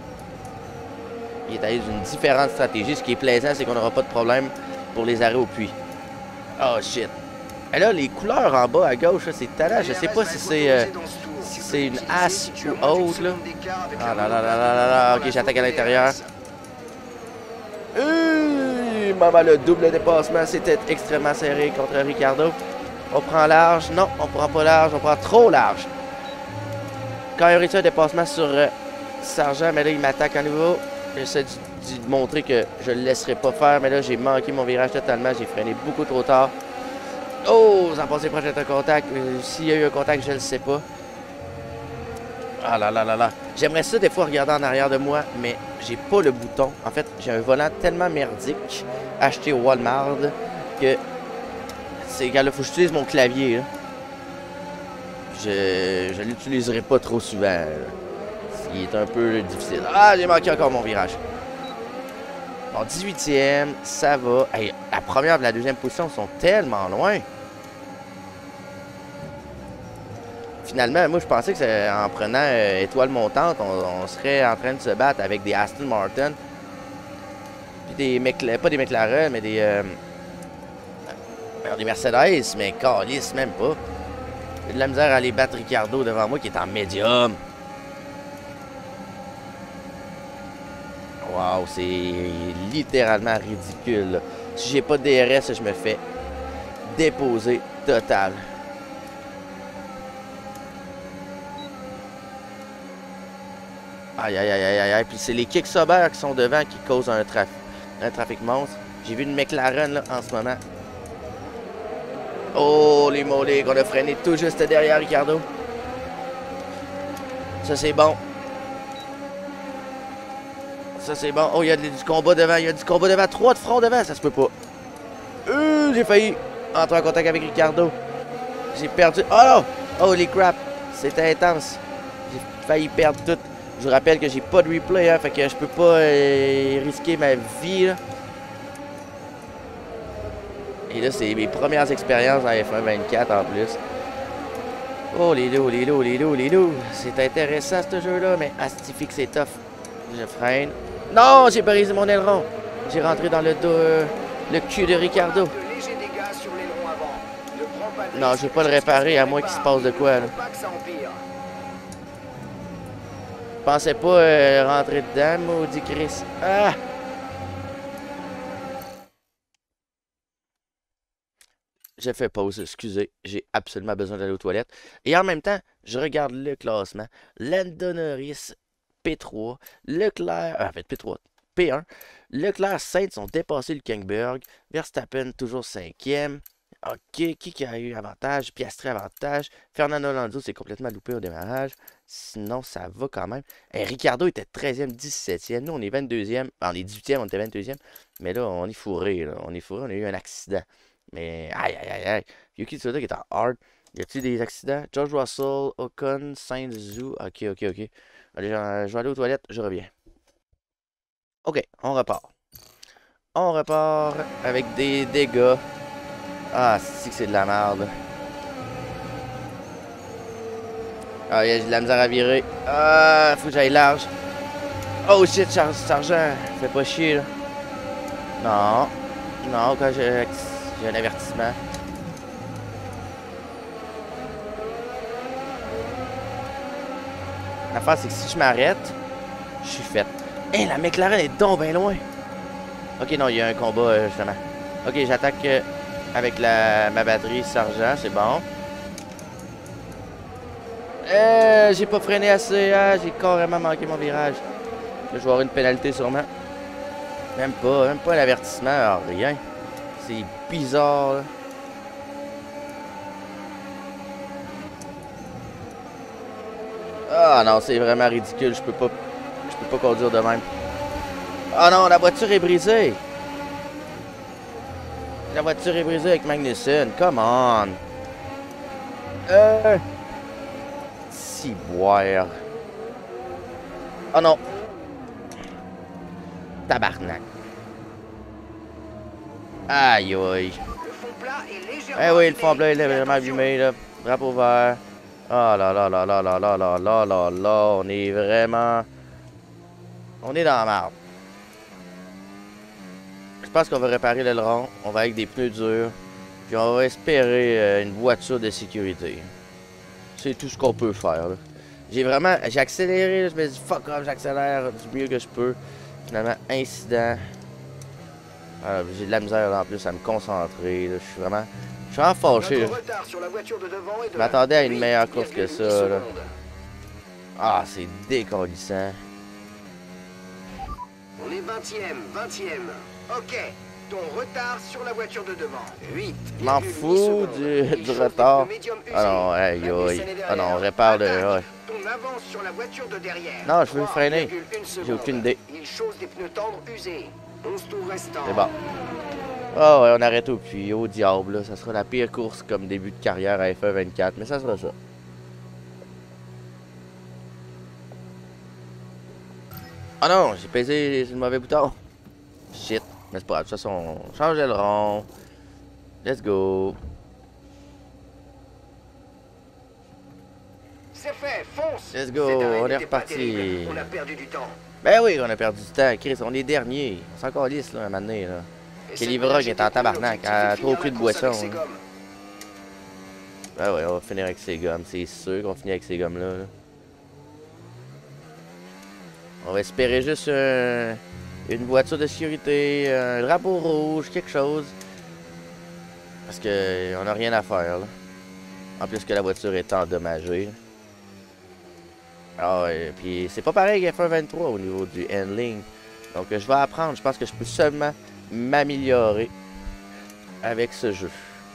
Il est allé d'une différente stratégie. Ce qui est plaisant, c'est qu'on n'aura pas de problème pour les arrêts au puits. Oh shit. Et là, les couleurs en bas à gauche, c'est talent. Je sais pas si c'est une as ou autre. Là. Ah là là là là là. Ok, j'attaque à l'intérieur. Maman, le double dépassement, c'était extrêmement serré contre Ricciardo. On prend large. Non, on prend pas large. On prend trop large. Quand il y a réussi un dépassement sur Sargent, mais là, il m'attaque à nouveau. J'essaie de montrer que je le laisserai pas faire, mais là, j'ai manqué mon virage totalement. J'ai freiné beaucoup trop tard. Oh, ça a passé proche d'être un contact. S'il y a eu un contact, je le sais pas. Ah là là là là. J'aimerais ça des fois regarder en arrière de moi, mais j'ai pas le bouton. En fait, j'ai un volant tellement merdique acheté au Walmart que c'est égal, il faut que j'utilise mon clavier. Là. Je l'utiliserai pas trop souvent. Là. Il est un peu difficile. Ah, j'ai manqué encore mon virage. Bon, 18e, ça va. Hey, la première et la deuxième position sont tellement loin. Finalement, moi, je pensais que en prenant étoile montante, on serait en train de se battre avec des Aston Martin. Puis pas des McLaren, mais des Mercedes, mais calisse, même pas. J'ai de la misère à aller battre Ricciardo devant moi qui est en médium. Wow, c'est littéralement ridicule. Là. Si j'ai pas de DRS, je me fais déposer total. Aïe, aïe, aïe, aïe, aïe. Puis c'est les Kicksobers qui sont devant qui causent un trafic monstre. J'ai vu une McLaren là, en ce moment. Oh, les mollets qu'on a freiné tout juste derrière Ricciardo. Ça, c'est bon. Ça, c'est bon. Oh, il y a du combat devant. Il y a du combat devant. 3 de front devant. Ça se peut pas. J'ai failli entrer en contact avec Ricciardo. J'ai perdu. Oh non! Holy crap! C'était intense. J'ai failli perdre tout. Je vous rappelle que j'ai pas de replay, hein, fait que je peux pas risquer ma vie. Là. Et là, c'est mes premières expériences en F1 24 en plus. Oh, les loups, les loups, les loups, les loups. C'est intéressant ce jeu-là, mais astifie que c'est tough. Je freine. Non, j'ai brisé mon aileron. J'ai rentré dans le dos, le cul de Ricciardo. Non, je vais pas le réparer à moins qu'il se passe de quoi. Là. Je pensais pas rentrer dedans, maudit Chris. Ah! Je fais pause, excusez. J'ai absolument besoin d'aller aux toilettes. Et en même temps, je regarde le classement. Lando Norris, P3. Leclerc, en fait P3, P1. Leclerc, Sainz ont dépassé le Hülkenberg. Verstappen, toujours 5e. OK, qui a eu avantage? Piastri avantage. Fernando Alonso s'est complètement loupé au démarrage. Sinon, ça va quand même. Et Ricciardo était 13e, 17e. Nous, on est 22e. On est 18e, on était 22e. Mais là, on est fourré. Là. On est fourré, on a eu un accident. Mais aïe, aïe, aïe, aïe. Yuki Tsunoda qui est en hard. Y a-t-il des accidents? George Russell, Ocon, Sainz, Zhou. OK. Allez, je vais aller aux toilettes, je reviens. OK, on repart. On repart avec des dégâts. Ah, c'est de la merde. Ah, j'ai de la misère à virer. Ah, faut que j'aille large. Oh shit, Sargent. Fais pas chier, là. Non, quand j'ai un avertissement. L'affaire, c'est que si je m'arrête, je suis fait. Hé, la McLaren est donc bien loin. Ok, non, il y a un combat, justement. Ok, j'attaque avec ma batterie Sargent, c'est bon. J'ai pas freiné assez, j'ai carrément manqué mon virage. Là, je vais avoir une pénalité sûrement. Même pas l'avertissement, rien. C'est bizarre, là. Ah non, c'est vraiment ridicule. Je peux pas conduire de même. Ah non, la voiture est brisée. La voiture est brisée avec Magnussen. Come on. Ciboire. Oh non. Tabarnak. Aïe aïe. Le fond plat est légèrement Eh oui, le fond abîmé. plat il est vraiment allumé là. Drapeau vert. Oh là là là là là là là là là là. On est vraiment... On est dans la merde. Je pense qu'on va réparer l'aileron. On va avec des pneus durs. Puis on va espérer une voiture de sécurité. C'est tout ce qu'on peut faire là. J'ai accéléré, là, je me dis fuck off, j'accélère du mieux que je peux. Finalement, incident. J'ai de la misère là, en plus à me concentrer. Là. Je suis vraiment fâché. Notre retard sur la voiture de devant est de Je m'attendais à une meilleure 8,8 course que ça. Là. secondes. Ah, c'est décollissant. On est 20e. Ok. Ton retard sur la voiture de devant. 8. Je m'en fous du retard. Ah non, aïe aïe. Ah non, on répare le... Ouais. Ton avance sur la voiture de derrière. Non, je veux freiner. 3,1 J'ai aucune idée. Il chose des pneus tendres usés. 11 tours restants. C'est bon. Ah ouais, on arrête au puits, au diable. Là. Ça sera la pire course comme début de carrière à F1 24, mais ça sera ça. Ah non, j'ai pesé sur le mauvais bouton. Shit. Mais c'est pas grave, de toute façon, on change le rond. Let's go. C'est fait, fonce. Let's go, Cet arrêt on est n'était pas reparti. terrible. On a perdu du temps. Ben oui, on a perdu du temps. Chris, on est dernier. On s'en calisse, là, un moment donné, là. Kelly Vroeg est en tabarnak. Elle a trop pris de boisson. Hein. Ben ouais, on va finir avec ces gommes. C'est sûr qu'on finit avec ces gommes-là. Là. On va espérer juste une voiture de sécurité, un drapeau rouge, quelque chose. Parce que on n'a rien à faire, là. En plus que la voiture est endommagée. Ah ouais, puis c'est pas pareil F1 23 au niveau du handling. Donc je vais apprendre, je pense que je peux seulement m'améliorer avec ce jeu.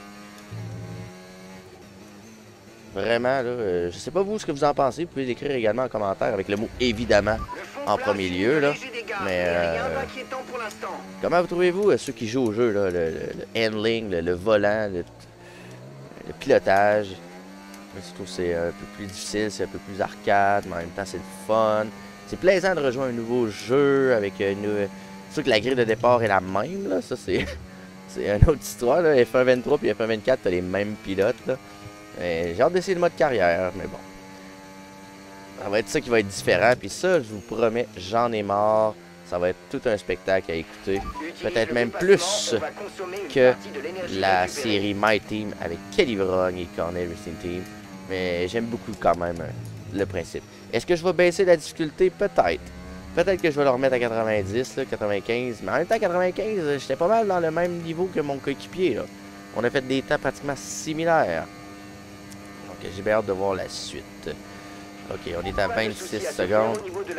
Vraiment, là, je sais pas vous ce que vous en pensez, vous pouvez l'écrire également en commentaire avec le mot évidemment en premier lieu, là. Mais comment vous trouvez-vous ceux qui jouent au jeu, là, le handling, le volant, le pilotage? Je trouve que c'est un peu plus difficile, c'est un peu plus arcade, mais en même temps c'est le fun. C'est plaisant de rejoindre un nouveau jeu avec une... C'est sûr que la grille de départ est la même, là. Ça c'est une autre histoire, là. F1 23 puis F1 24, t'as les mêmes pilotes, là. J'ai hâte d'essayer le mode carrière, mais bon. Ça va être ça qui va être différent, puis ça, je vous promets, j'en ai marre. Ça va être tout un spectacle à écouter. Peut-être même plus que la série My Team avec Kelly Vroeg et Cornell Racing Team. Mais j'aime beaucoup quand même le principe. Est-ce que je vais baisser la difficulté? Peut-être. Peut-être que je vais le remettre à 90, là, 95. Mais en même temps, 95, j'étais pas mal dans le même niveau que mon coéquipier. On a fait des temps pratiquement similaires. Donc j'ai bien hâte de voir la suite. Ok, on est à 26 secondes.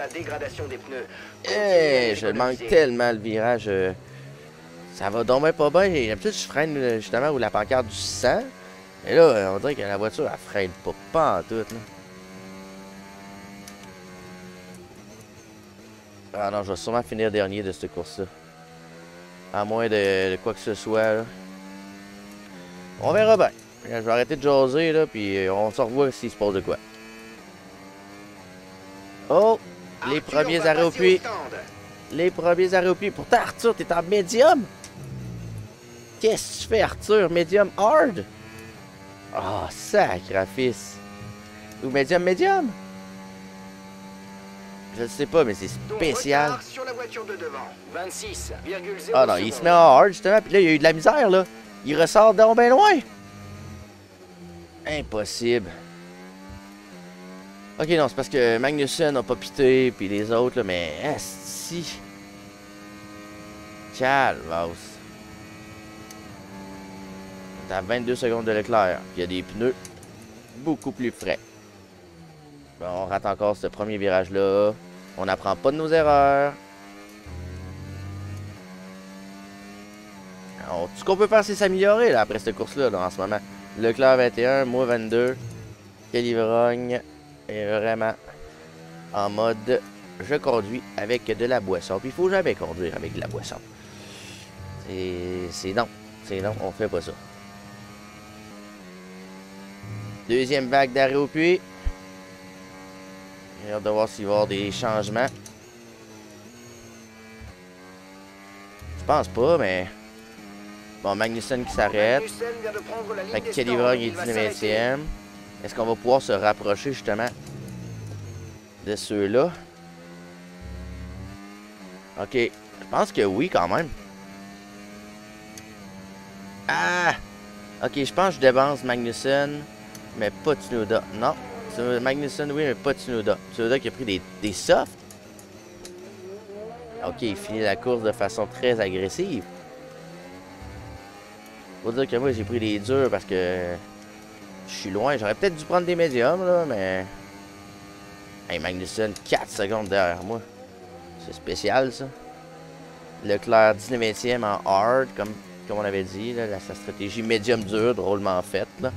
Je manque tellement le virage. Ça va donc même pas bien. D'habitude, je freine justement où la pancarte du 100. Et là, on dirait que la voiture, elle freine pas en tout. Là. Ah non, je vais sûrement finir dernier de cette course-là. À moins de quoi que ce soit. Là. On verra bien. Je vais arrêter de jaser, là, puis on se revoit s'il se passe de quoi. Oh! Les premiers arrêts au puits. Les premiers arrêts au puits. Pourtant, Arthur, t'es en médium. Qu'est-ce que tu fais, Arthur? Médium hard? Ah, oh, sacrifice. Ou médium, médium? Je ne sais pas, mais c'est spécial. Ah non, il se met en hard, justement. Puis là, il y a eu de la misère, là. Il ressort donc bien loin. Impossible. Ok, non, c'est parce que Magnussen n'a pas pité, puis les autres, là, mais... si. Calvasse. On est à 22 secondes de Leclerc. Puis il y a des pneus beaucoup plus frais. Bon, on rate encore ce premier virage-là. On n'apprend pas de nos erreurs. tout ce qu'on peut faire, c'est s'améliorer là, après cette course-là en ce moment. Leclerc 21, moi 22. Calivrogne est vraiment en mode je conduis avec de la boisson. Puis il faut jamais conduire avec de la boisson. C'est non. C'est non, on fait pas ça. Deuxième vague d'arrêt au puits. J'ai hâte de voir s'il va y avoir des changements. Je pense pas, mais... Bon, Magnussen qui s'arrête. Fait que Calivrogne est 19e. Est-ce qu'on va pouvoir se rapprocher, justement, de ceux-là? Ok. Je pense que oui, quand même. Ah! Ok, je pense que je dévance Magnussen, mais pas Tsunoda. Non. Magnussen, oui, mais pas Tsunoda. Tsunoda qui a pris des softs. Ok, il finit la course de façon très agressive. Faut dire que moi, j'ai pris des durs parce que je suis loin. J'aurais peut-être dû prendre des médiums, là, mais... Hey, Magnussen, 4 secondes derrière moi. C'est spécial, ça. Leclerc, 19e en hard, comme on avait dit. Là, sa stratégie médium dur, drôlement faite, là.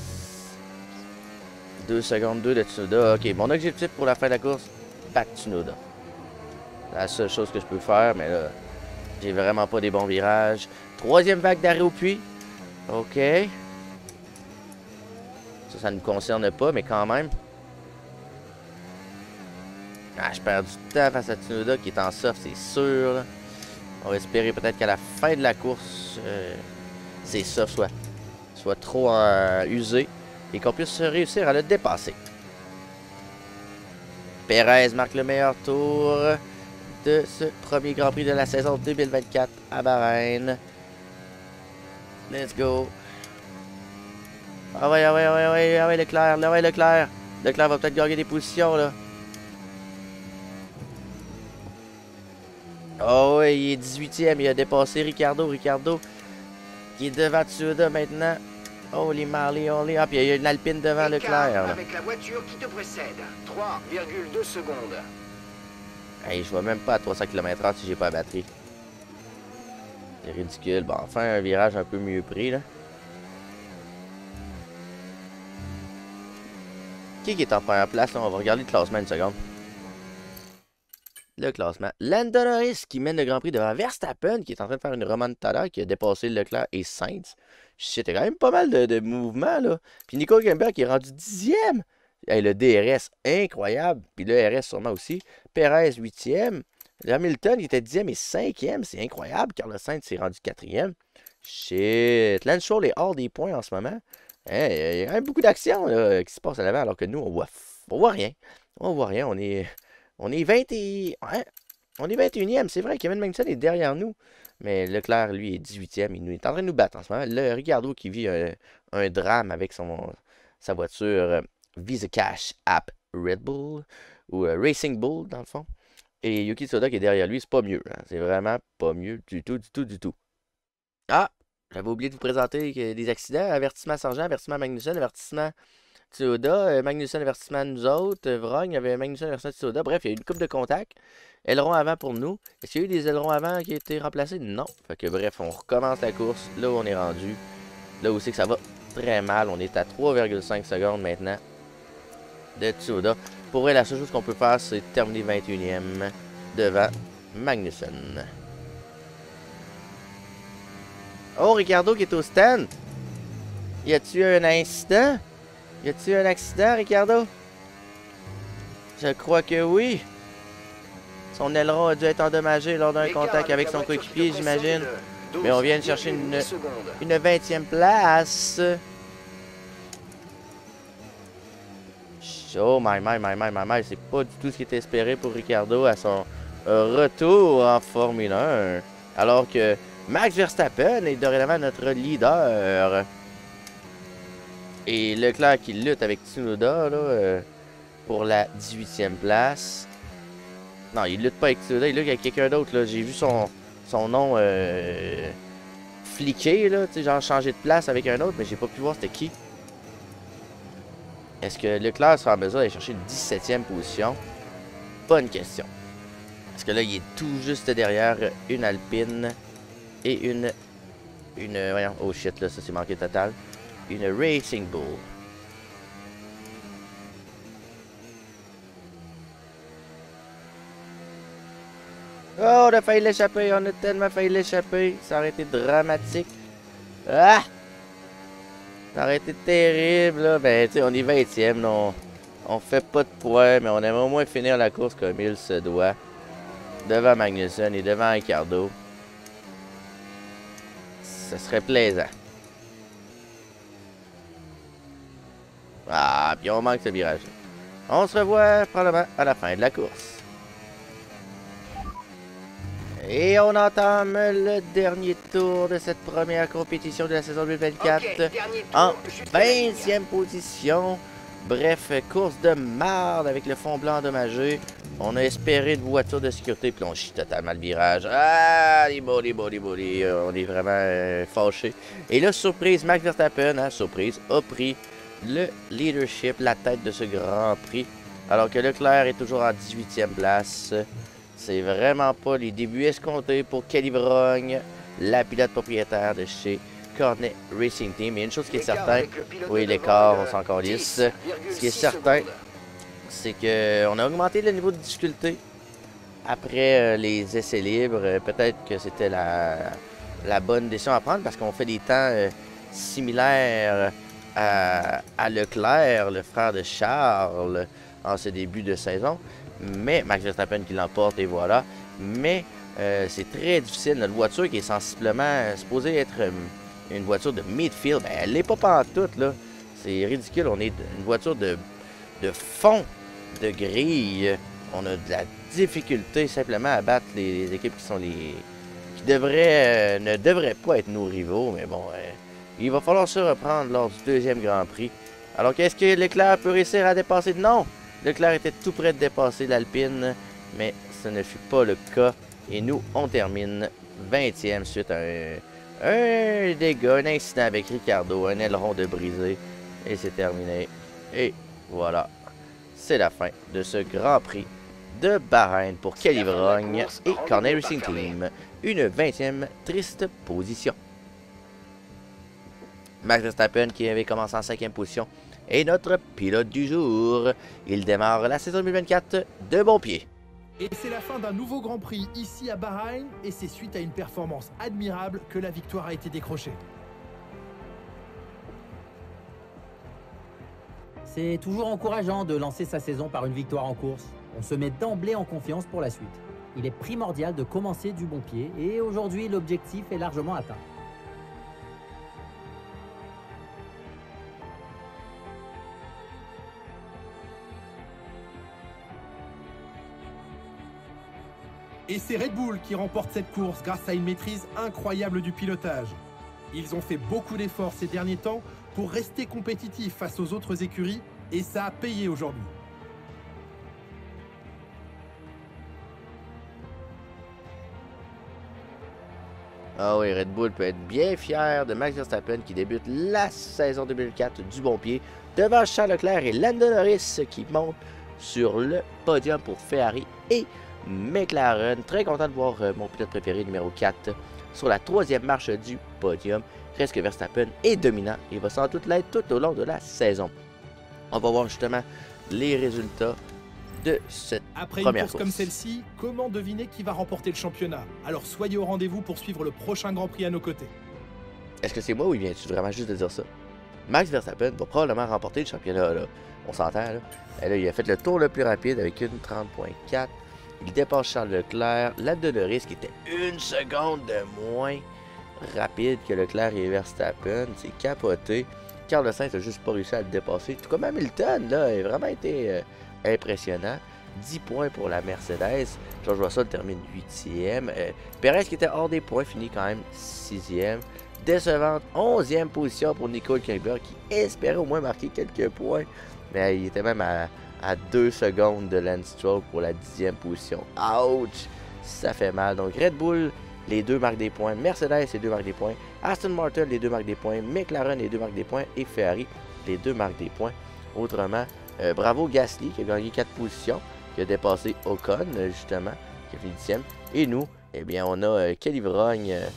2 secondes 2 de Tsunoda. Ok, mon objectif pour la fin de la course, battre Tsunoda. C'est la seule chose que je peux faire, mais là, j'ai vraiment pas des bons virages. Troisième vague d'arrêt au puits. Ok. Ça ne nous concerne pas, mais quand même. Ah, je perds du temps face à Tsunoda qui est en soft, c'est sûr. Là. On va espérer peut-être qu'à la fin de la course, ces softs soient trop usés et qu'on puisse réussir à le dépasser. Perez marque le meilleur tour de ce premier Grand Prix de la saison 2024 à Bahreïn. Let's go. Ah ouais, ah ouais, ah ouais, ah ouais, ah ouais, Leclerc, ah ouais, Leclerc. Leclerc va peut-être gagner des positions, là. Oh ouais, il est 18e, il a dépassé Ricardo. Ricardo qui est devant Tsunoda maintenant. Holy Marley, holy. Ah, puis il y a une Alpine devant Leclerc, là. Avec la voiture qui te précède. 3,2 secondes. Hey, je vois même pas à 300 km/h si j'ai pas la batterie. C'est ridicule. Bon, enfin, un virage un peu mieux pris, là. Qui est en première place, là? On va regarder le classement une seconde. Le classement. Lando Norris qui mène le Grand Prix devant Verstappen, qui est en train de faire une remontada, qui a dépassé Leclerc et Sainz. C'était quand même pas mal de mouvements, là. Puis Nico Hülkenberg qui est rendu 10e. Hey, le DRS, incroyable. Puis le RS sûrement aussi. Perez, 8e. Hamilton, il était 10e et 5e. C'est incroyable. Carlos Sainz s'est rendu 4e. Shit. Lance Stroll est hors des points en ce moment. Hey, il y a quand même beaucoup d'actions qui se passent à l'avant, alors que nous, on voit rien. On voit rien. On est 20 et... Ouais, on est 21e. C'est vrai, Kevin Magnussen est derrière nous. Mais Leclerc, lui, est 18e. Il est en train de nous battre en ce moment. Le Ricardo qui vit un drame avec sa voiture Visa Cash App Red Bull. Ou Racing Bull, dans le fond. Et Yuki Tsunoda qui est derrière lui, c'est pas mieux. Hein. C'est vraiment pas mieux du tout, du tout, du tout. Ah! J'avais oublié de vous présenter des accidents. Avertissement Sargent, avertissement Magnussen, avertissement Tsunoda, Magnussen, avertissement nous autres, Vrogne, avait Magnussen, avertissement Tsunoda. Bref, il y a eu une coupe de contact. Aileron avant pour nous. Est-ce qu'il y a eu des ailerons avant qui ont été remplacés? Non. Fait que bref, on recommence la course. Là où on est rendu. Là où c'est que ça va très mal. On est à 3,5 secondes maintenant de Tsunoda. Pour vrai, la seule chose qu'on peut faire, c'est terminer 21e devant Magnussen. Oh, Ricardo qui est au stand. Y a-t-il un incident? Y a-t-il un accident, Ricardo? Je crois que oui. Son aileron a dû être endommagé lors d'un contact avec son coéquipier, j'imagine. Mais on vient de chercher une 20e place. Oh my. C'est pas du tout ce qui était espéré pour Ricardo à son retour en Formule 1. Alors que Max Verstappen est dorénavant notre leader. Et Leclerc qui lutte avec Tsunoda là, pour la 18e place. Non, il lutte pas avec Tsunoda, il lutte avec quelqu'un d'autre. J'ai vu son nom fliqué, là, genre changer de place avec un autre, mais j'ai pas pu voir c'était qui. Est-ce que Leclerc sera en mesure d'aller chercher une 17e position? Bonne question. Parce que là, il est tout juste derrière une Alpine et une une... Voyons, oh shit, là, ça c'est manqué total. Une Racing Bull. Oh, on a failli l'échapper, on a tellement failli l'échapper. Ça aurait été dramatique. Ah! Ça aurait été terrible, là. Ben, tu sais, on est 20e, là. On fait pas de points, mais on aimerait au moins finir la course comme il se doit. Devant Magnussen et devant Ricciardo. Ce serait plaisant. Ah, puis on manque ce virage. On se revoit probablement à la fin de la course. Et on entame le dernier tour de cette première compétition de la saison 2024 en 20e position. Bref, course de marde avec le fond blanc endommagé. On a espéré une voiture de sécurité, puis on chie totalement le virage. Ah, les beaux. On est vraiment fâchés. Et là, surprise, Max Verstappen, hein, surprise, a pris le leadership, la tête de ce Grand Prix. Alors que Leclerc est toujours en 18e place. C'est vraiment pas les débuts escomptés pour Kelly Vrogne, la pilote propriétaire de chez Cornet Racing Team. Et une chose qui est certaine, oui, l'écart, on s'en calisse. Ce qui est certain, c'est qu'on a augmenté le niveau de difficulté après les essais libres. Peut-être que c'était la bonne décision à prendre parce qu'on fait des temps similaires à Leclerc, le frère de Charles, en ce début de saison. Mais Max Verstappen qui l'emporte et voilà. Mais c'est très difficile. Notre voiture qui est sensiblement supposée être une voiture de midfield, ben, elle l'est pas pantoute là. C'est ridicule. On est une voiture de fond de grille. On a de la difficulté simplement à battre les équipes qui sont qui ne devraient pas être nos rivaux. Mais bon, il va falloir se reprendre lors du deuxième Grand Prix. Alors qu'est-ce que Leclerc peut réussir à dépasser? Non! Leclerc était tout près de dépasser l'Alpine, mais ce ne fut pas le cas. Et nous, on termine 20e suite à un dégât, un incident avec Ricciardo, un aileron de brisé. Et c'est terminé. Et voilà, c'est la fin de ce Grand Prix de Bahreïn pour Kelly Vrogne et Cornet Racing Team. Une 20e triste position. Max Verstappen qui avait commencé en 5e position est notre pilote du jour. Il démarre la saison 2024 de bon pied. Et c'est la fin d'un nouveau Grand Prix ici à Bahreïn, et c'est suite à une performance admirable que la victoire a été décrochée. C'est toujours encourageant de lancer sa saison par une victoire en course. On se met d'emblée en confiance pour la suite. Il est primordial de commencer du bon pied, et aujourd'hui l'objectif est largement atteint. Et c'est Red Bull qui remporte cette course grâce à une maîtrise incroyable du pilotage. Ils ont fait beaucoup d'efforts ces derniers temps pour rester compétitifs face aux autres écuries, et ça a payé aujourd'hui. Ah oui, Red Bull peut être bien fier de Max Verstappen qui débute la saison 2004 du bon pied devant Charles Leclerc et Lando Norris qui montent sur le podium pour Ferrari et McLaren. Très content de voir mon pilote préféré numéro 4 sur la 3e marche du podium. Reste que Verstappen est dominant et va sans doute l'être tout au long de la saison. On va voir justement les résultats de cette Après première une course course. comme celle-ci, comment deviner qui va remporter le championnat? Alors soyez au rendez-vous pour suivre le prochain Grand Prix à nos côtés. Est-ce que c'est moi ou viens-tu vraiment juste de dire ça? Max Verstappen va probablement remporter le championnat, là. On s'entend, là. Et là, il a fait le tour le plus rapide avec une 30.4. Il dépasse Charles Leclerc. Lando Norris qui était une seconde de moins rapide que Leclerc et Verstappen. C'est capoté. Carlos Sainz a juste pas réussi à le dépasser. Tout comme Hamilton, là, a vraiment été impressionnant. 10 points pour la Mercedes. George Russell termine 8e. Perez qui était hors des points finit quand même 6e. Décevante 11e position pour Nico Hülkenberg qui espérait au moins marquer quelques points. Mais il était même à 2 secondes de Lance Stroll pour la 10e position. Ouch! Ça fait mal. Donc Red Bull, les deux marquent des points. Mercedes, les deux marquent des points. Aston Martin, les deux marquent des points. McLaren, les deux marquent des points. Et Ferrari, les deux marquent des points. Autrement, bravo Gasly qui a gagné 4 positions, qui a dépassé Ocon, justement, qui a fait 10e. Et nous, eh bien, on a Kelly Vrogne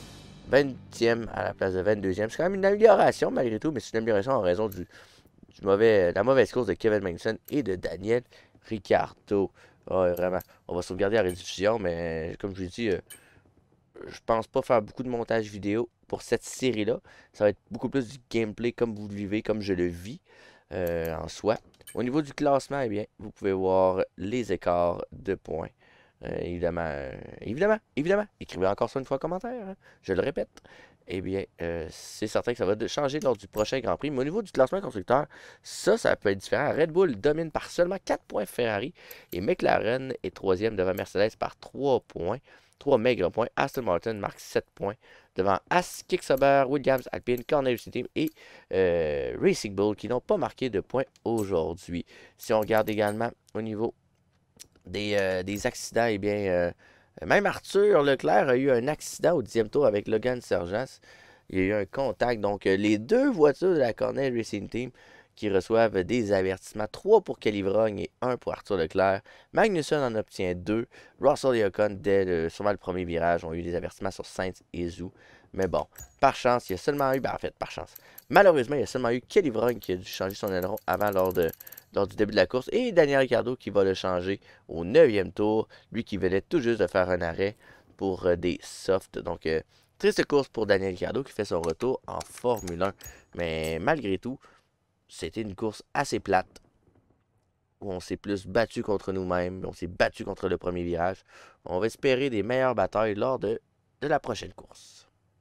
20e à la place de 22e. C'est quand même une amélioration malgré tout, mais c'est une amélioration en raison la mauvaise course de Kevin Magnussen et de Daniel Ricciardo. Ouais, vraiment. On va sauvegarder la rediffusion, mais comme je vous dis, je pense pas faire beaucoup de montage vidéo pour cette série-là. Ça va être beaucoup plus du gameplay comme vous le vivez, comme je le vis en soi. Au niveau du classement, eh bien, vous pouvez voir les écarts de points. Évidemment, écrivez encore ça une fois en commentaire, hein, je le répète. Eh bien, c'est certain que ça va changer lors du prochain Grand Prix. Mais au niveau du classement constructeur, ça peut être différent. Red Bull domine par seulement 4 points Ferrari. Et McLaren est 3e devant Mercedes par 3 points. 3 maigres points. Aston Martin marque 7 points devant Haas, Kick Sauber, Williams, Alpine, Cornell Team et Racing Bull qui n'ont pas marqué de points aujourd'hui. Si on regarde également au niveau des accidents, eh bien... même Arthur Leclerc a eu un accident au 10e tour avec Logan Sargent. Il y a eu un contact. Donc, les deux voitures de la Cornell Racing Team qui reçoivent des avertissements. 3 pour Calivrogne et 1 pour Arthur Leclerc. Magnussen en obtient 2. Russell et Ocon, dès sûrement le premier virage, ont eu des avertissements sur Sainz et Zhou. Mais bon, par chance, il y a seulement eu... en fait, par chance. Malheureusement, il y a seulement eu Calivrogne qui a dû changer son aileron avant lors du début de la course. Et Daniel Ricciardo qui va le changer au 9e tour. Lui qui venait tout juste de faire un arrêt pour des softs. Donc, triste course pour Daniel Ricciardo qui fait son retour en Formule 1. Mais malgré tout, c'était une course assez plate. Où on s'est plus battu contre nous-mêmes. On s'est battu contre le premier virage. On va espérer des meilleures batailles lors de la prochaine course.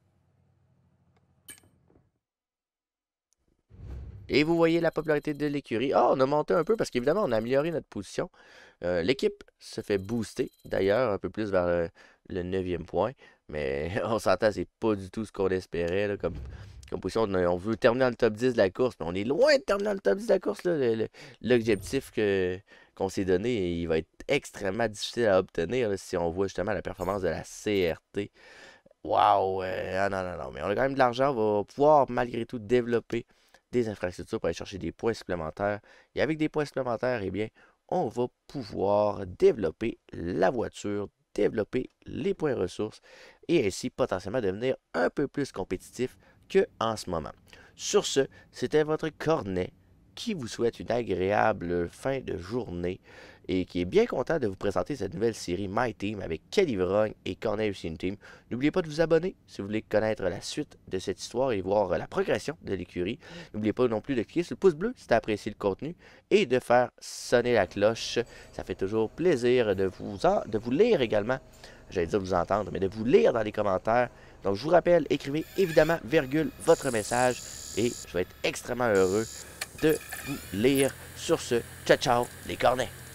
Et vous voyez la popularité de l'écurie. Ah, on a monté un peu parce qu'évidemment, on a amélioré notre position. L'équipe se fait booster, d'ailleurs, un peu plus vers le 9e point. Mais on s'entend, c'est pas du tout ce qu'on espérait là, comme position. On veut terminer dans le top 10 de la course, mais on est loin de terminer dans le top 10 de la course. L'objectif qu'on s'est donné, il va être extrêmement difficile à obtenir là, si on voit justement la performance de la CRT. Waouh! Non, mais on a quand même de l'argent. On va pouvoir malgré tout développer des infrastructures pour aller chercher des points supplémentaires. Et avec des points supplémentaires, eh bien, on va pouvoir développer la voiture, développer les points ressources et ainsi potentiellement devenir un peu plus compétitif qu'en ce moment. Sur ce, c'était votre Cornet qui vous souhaite une agréable fin de journée et qui est bien content de vous présenter cette nouvelle série My Team avec Calivrogne et Cornell Racing Team. N'oubliez pas de vous abonner si vous voulez connaître la suite de cette histoire et voir la progression de l'écurie. N'oubliez pas non plus de cliquer sur le pouce bleu si tu as apprécié le contenu et de faire sonner la cloche. Ça fait toujours plaisir de vous lire également. J'allais dire vous entendre, mais de vous lire dans les commentaires. Donc je vous rappelle, écrivez évidemment, votre message et je vais être extrêmement heureux de vous lire. Sur ce, ciao ciao les cornets!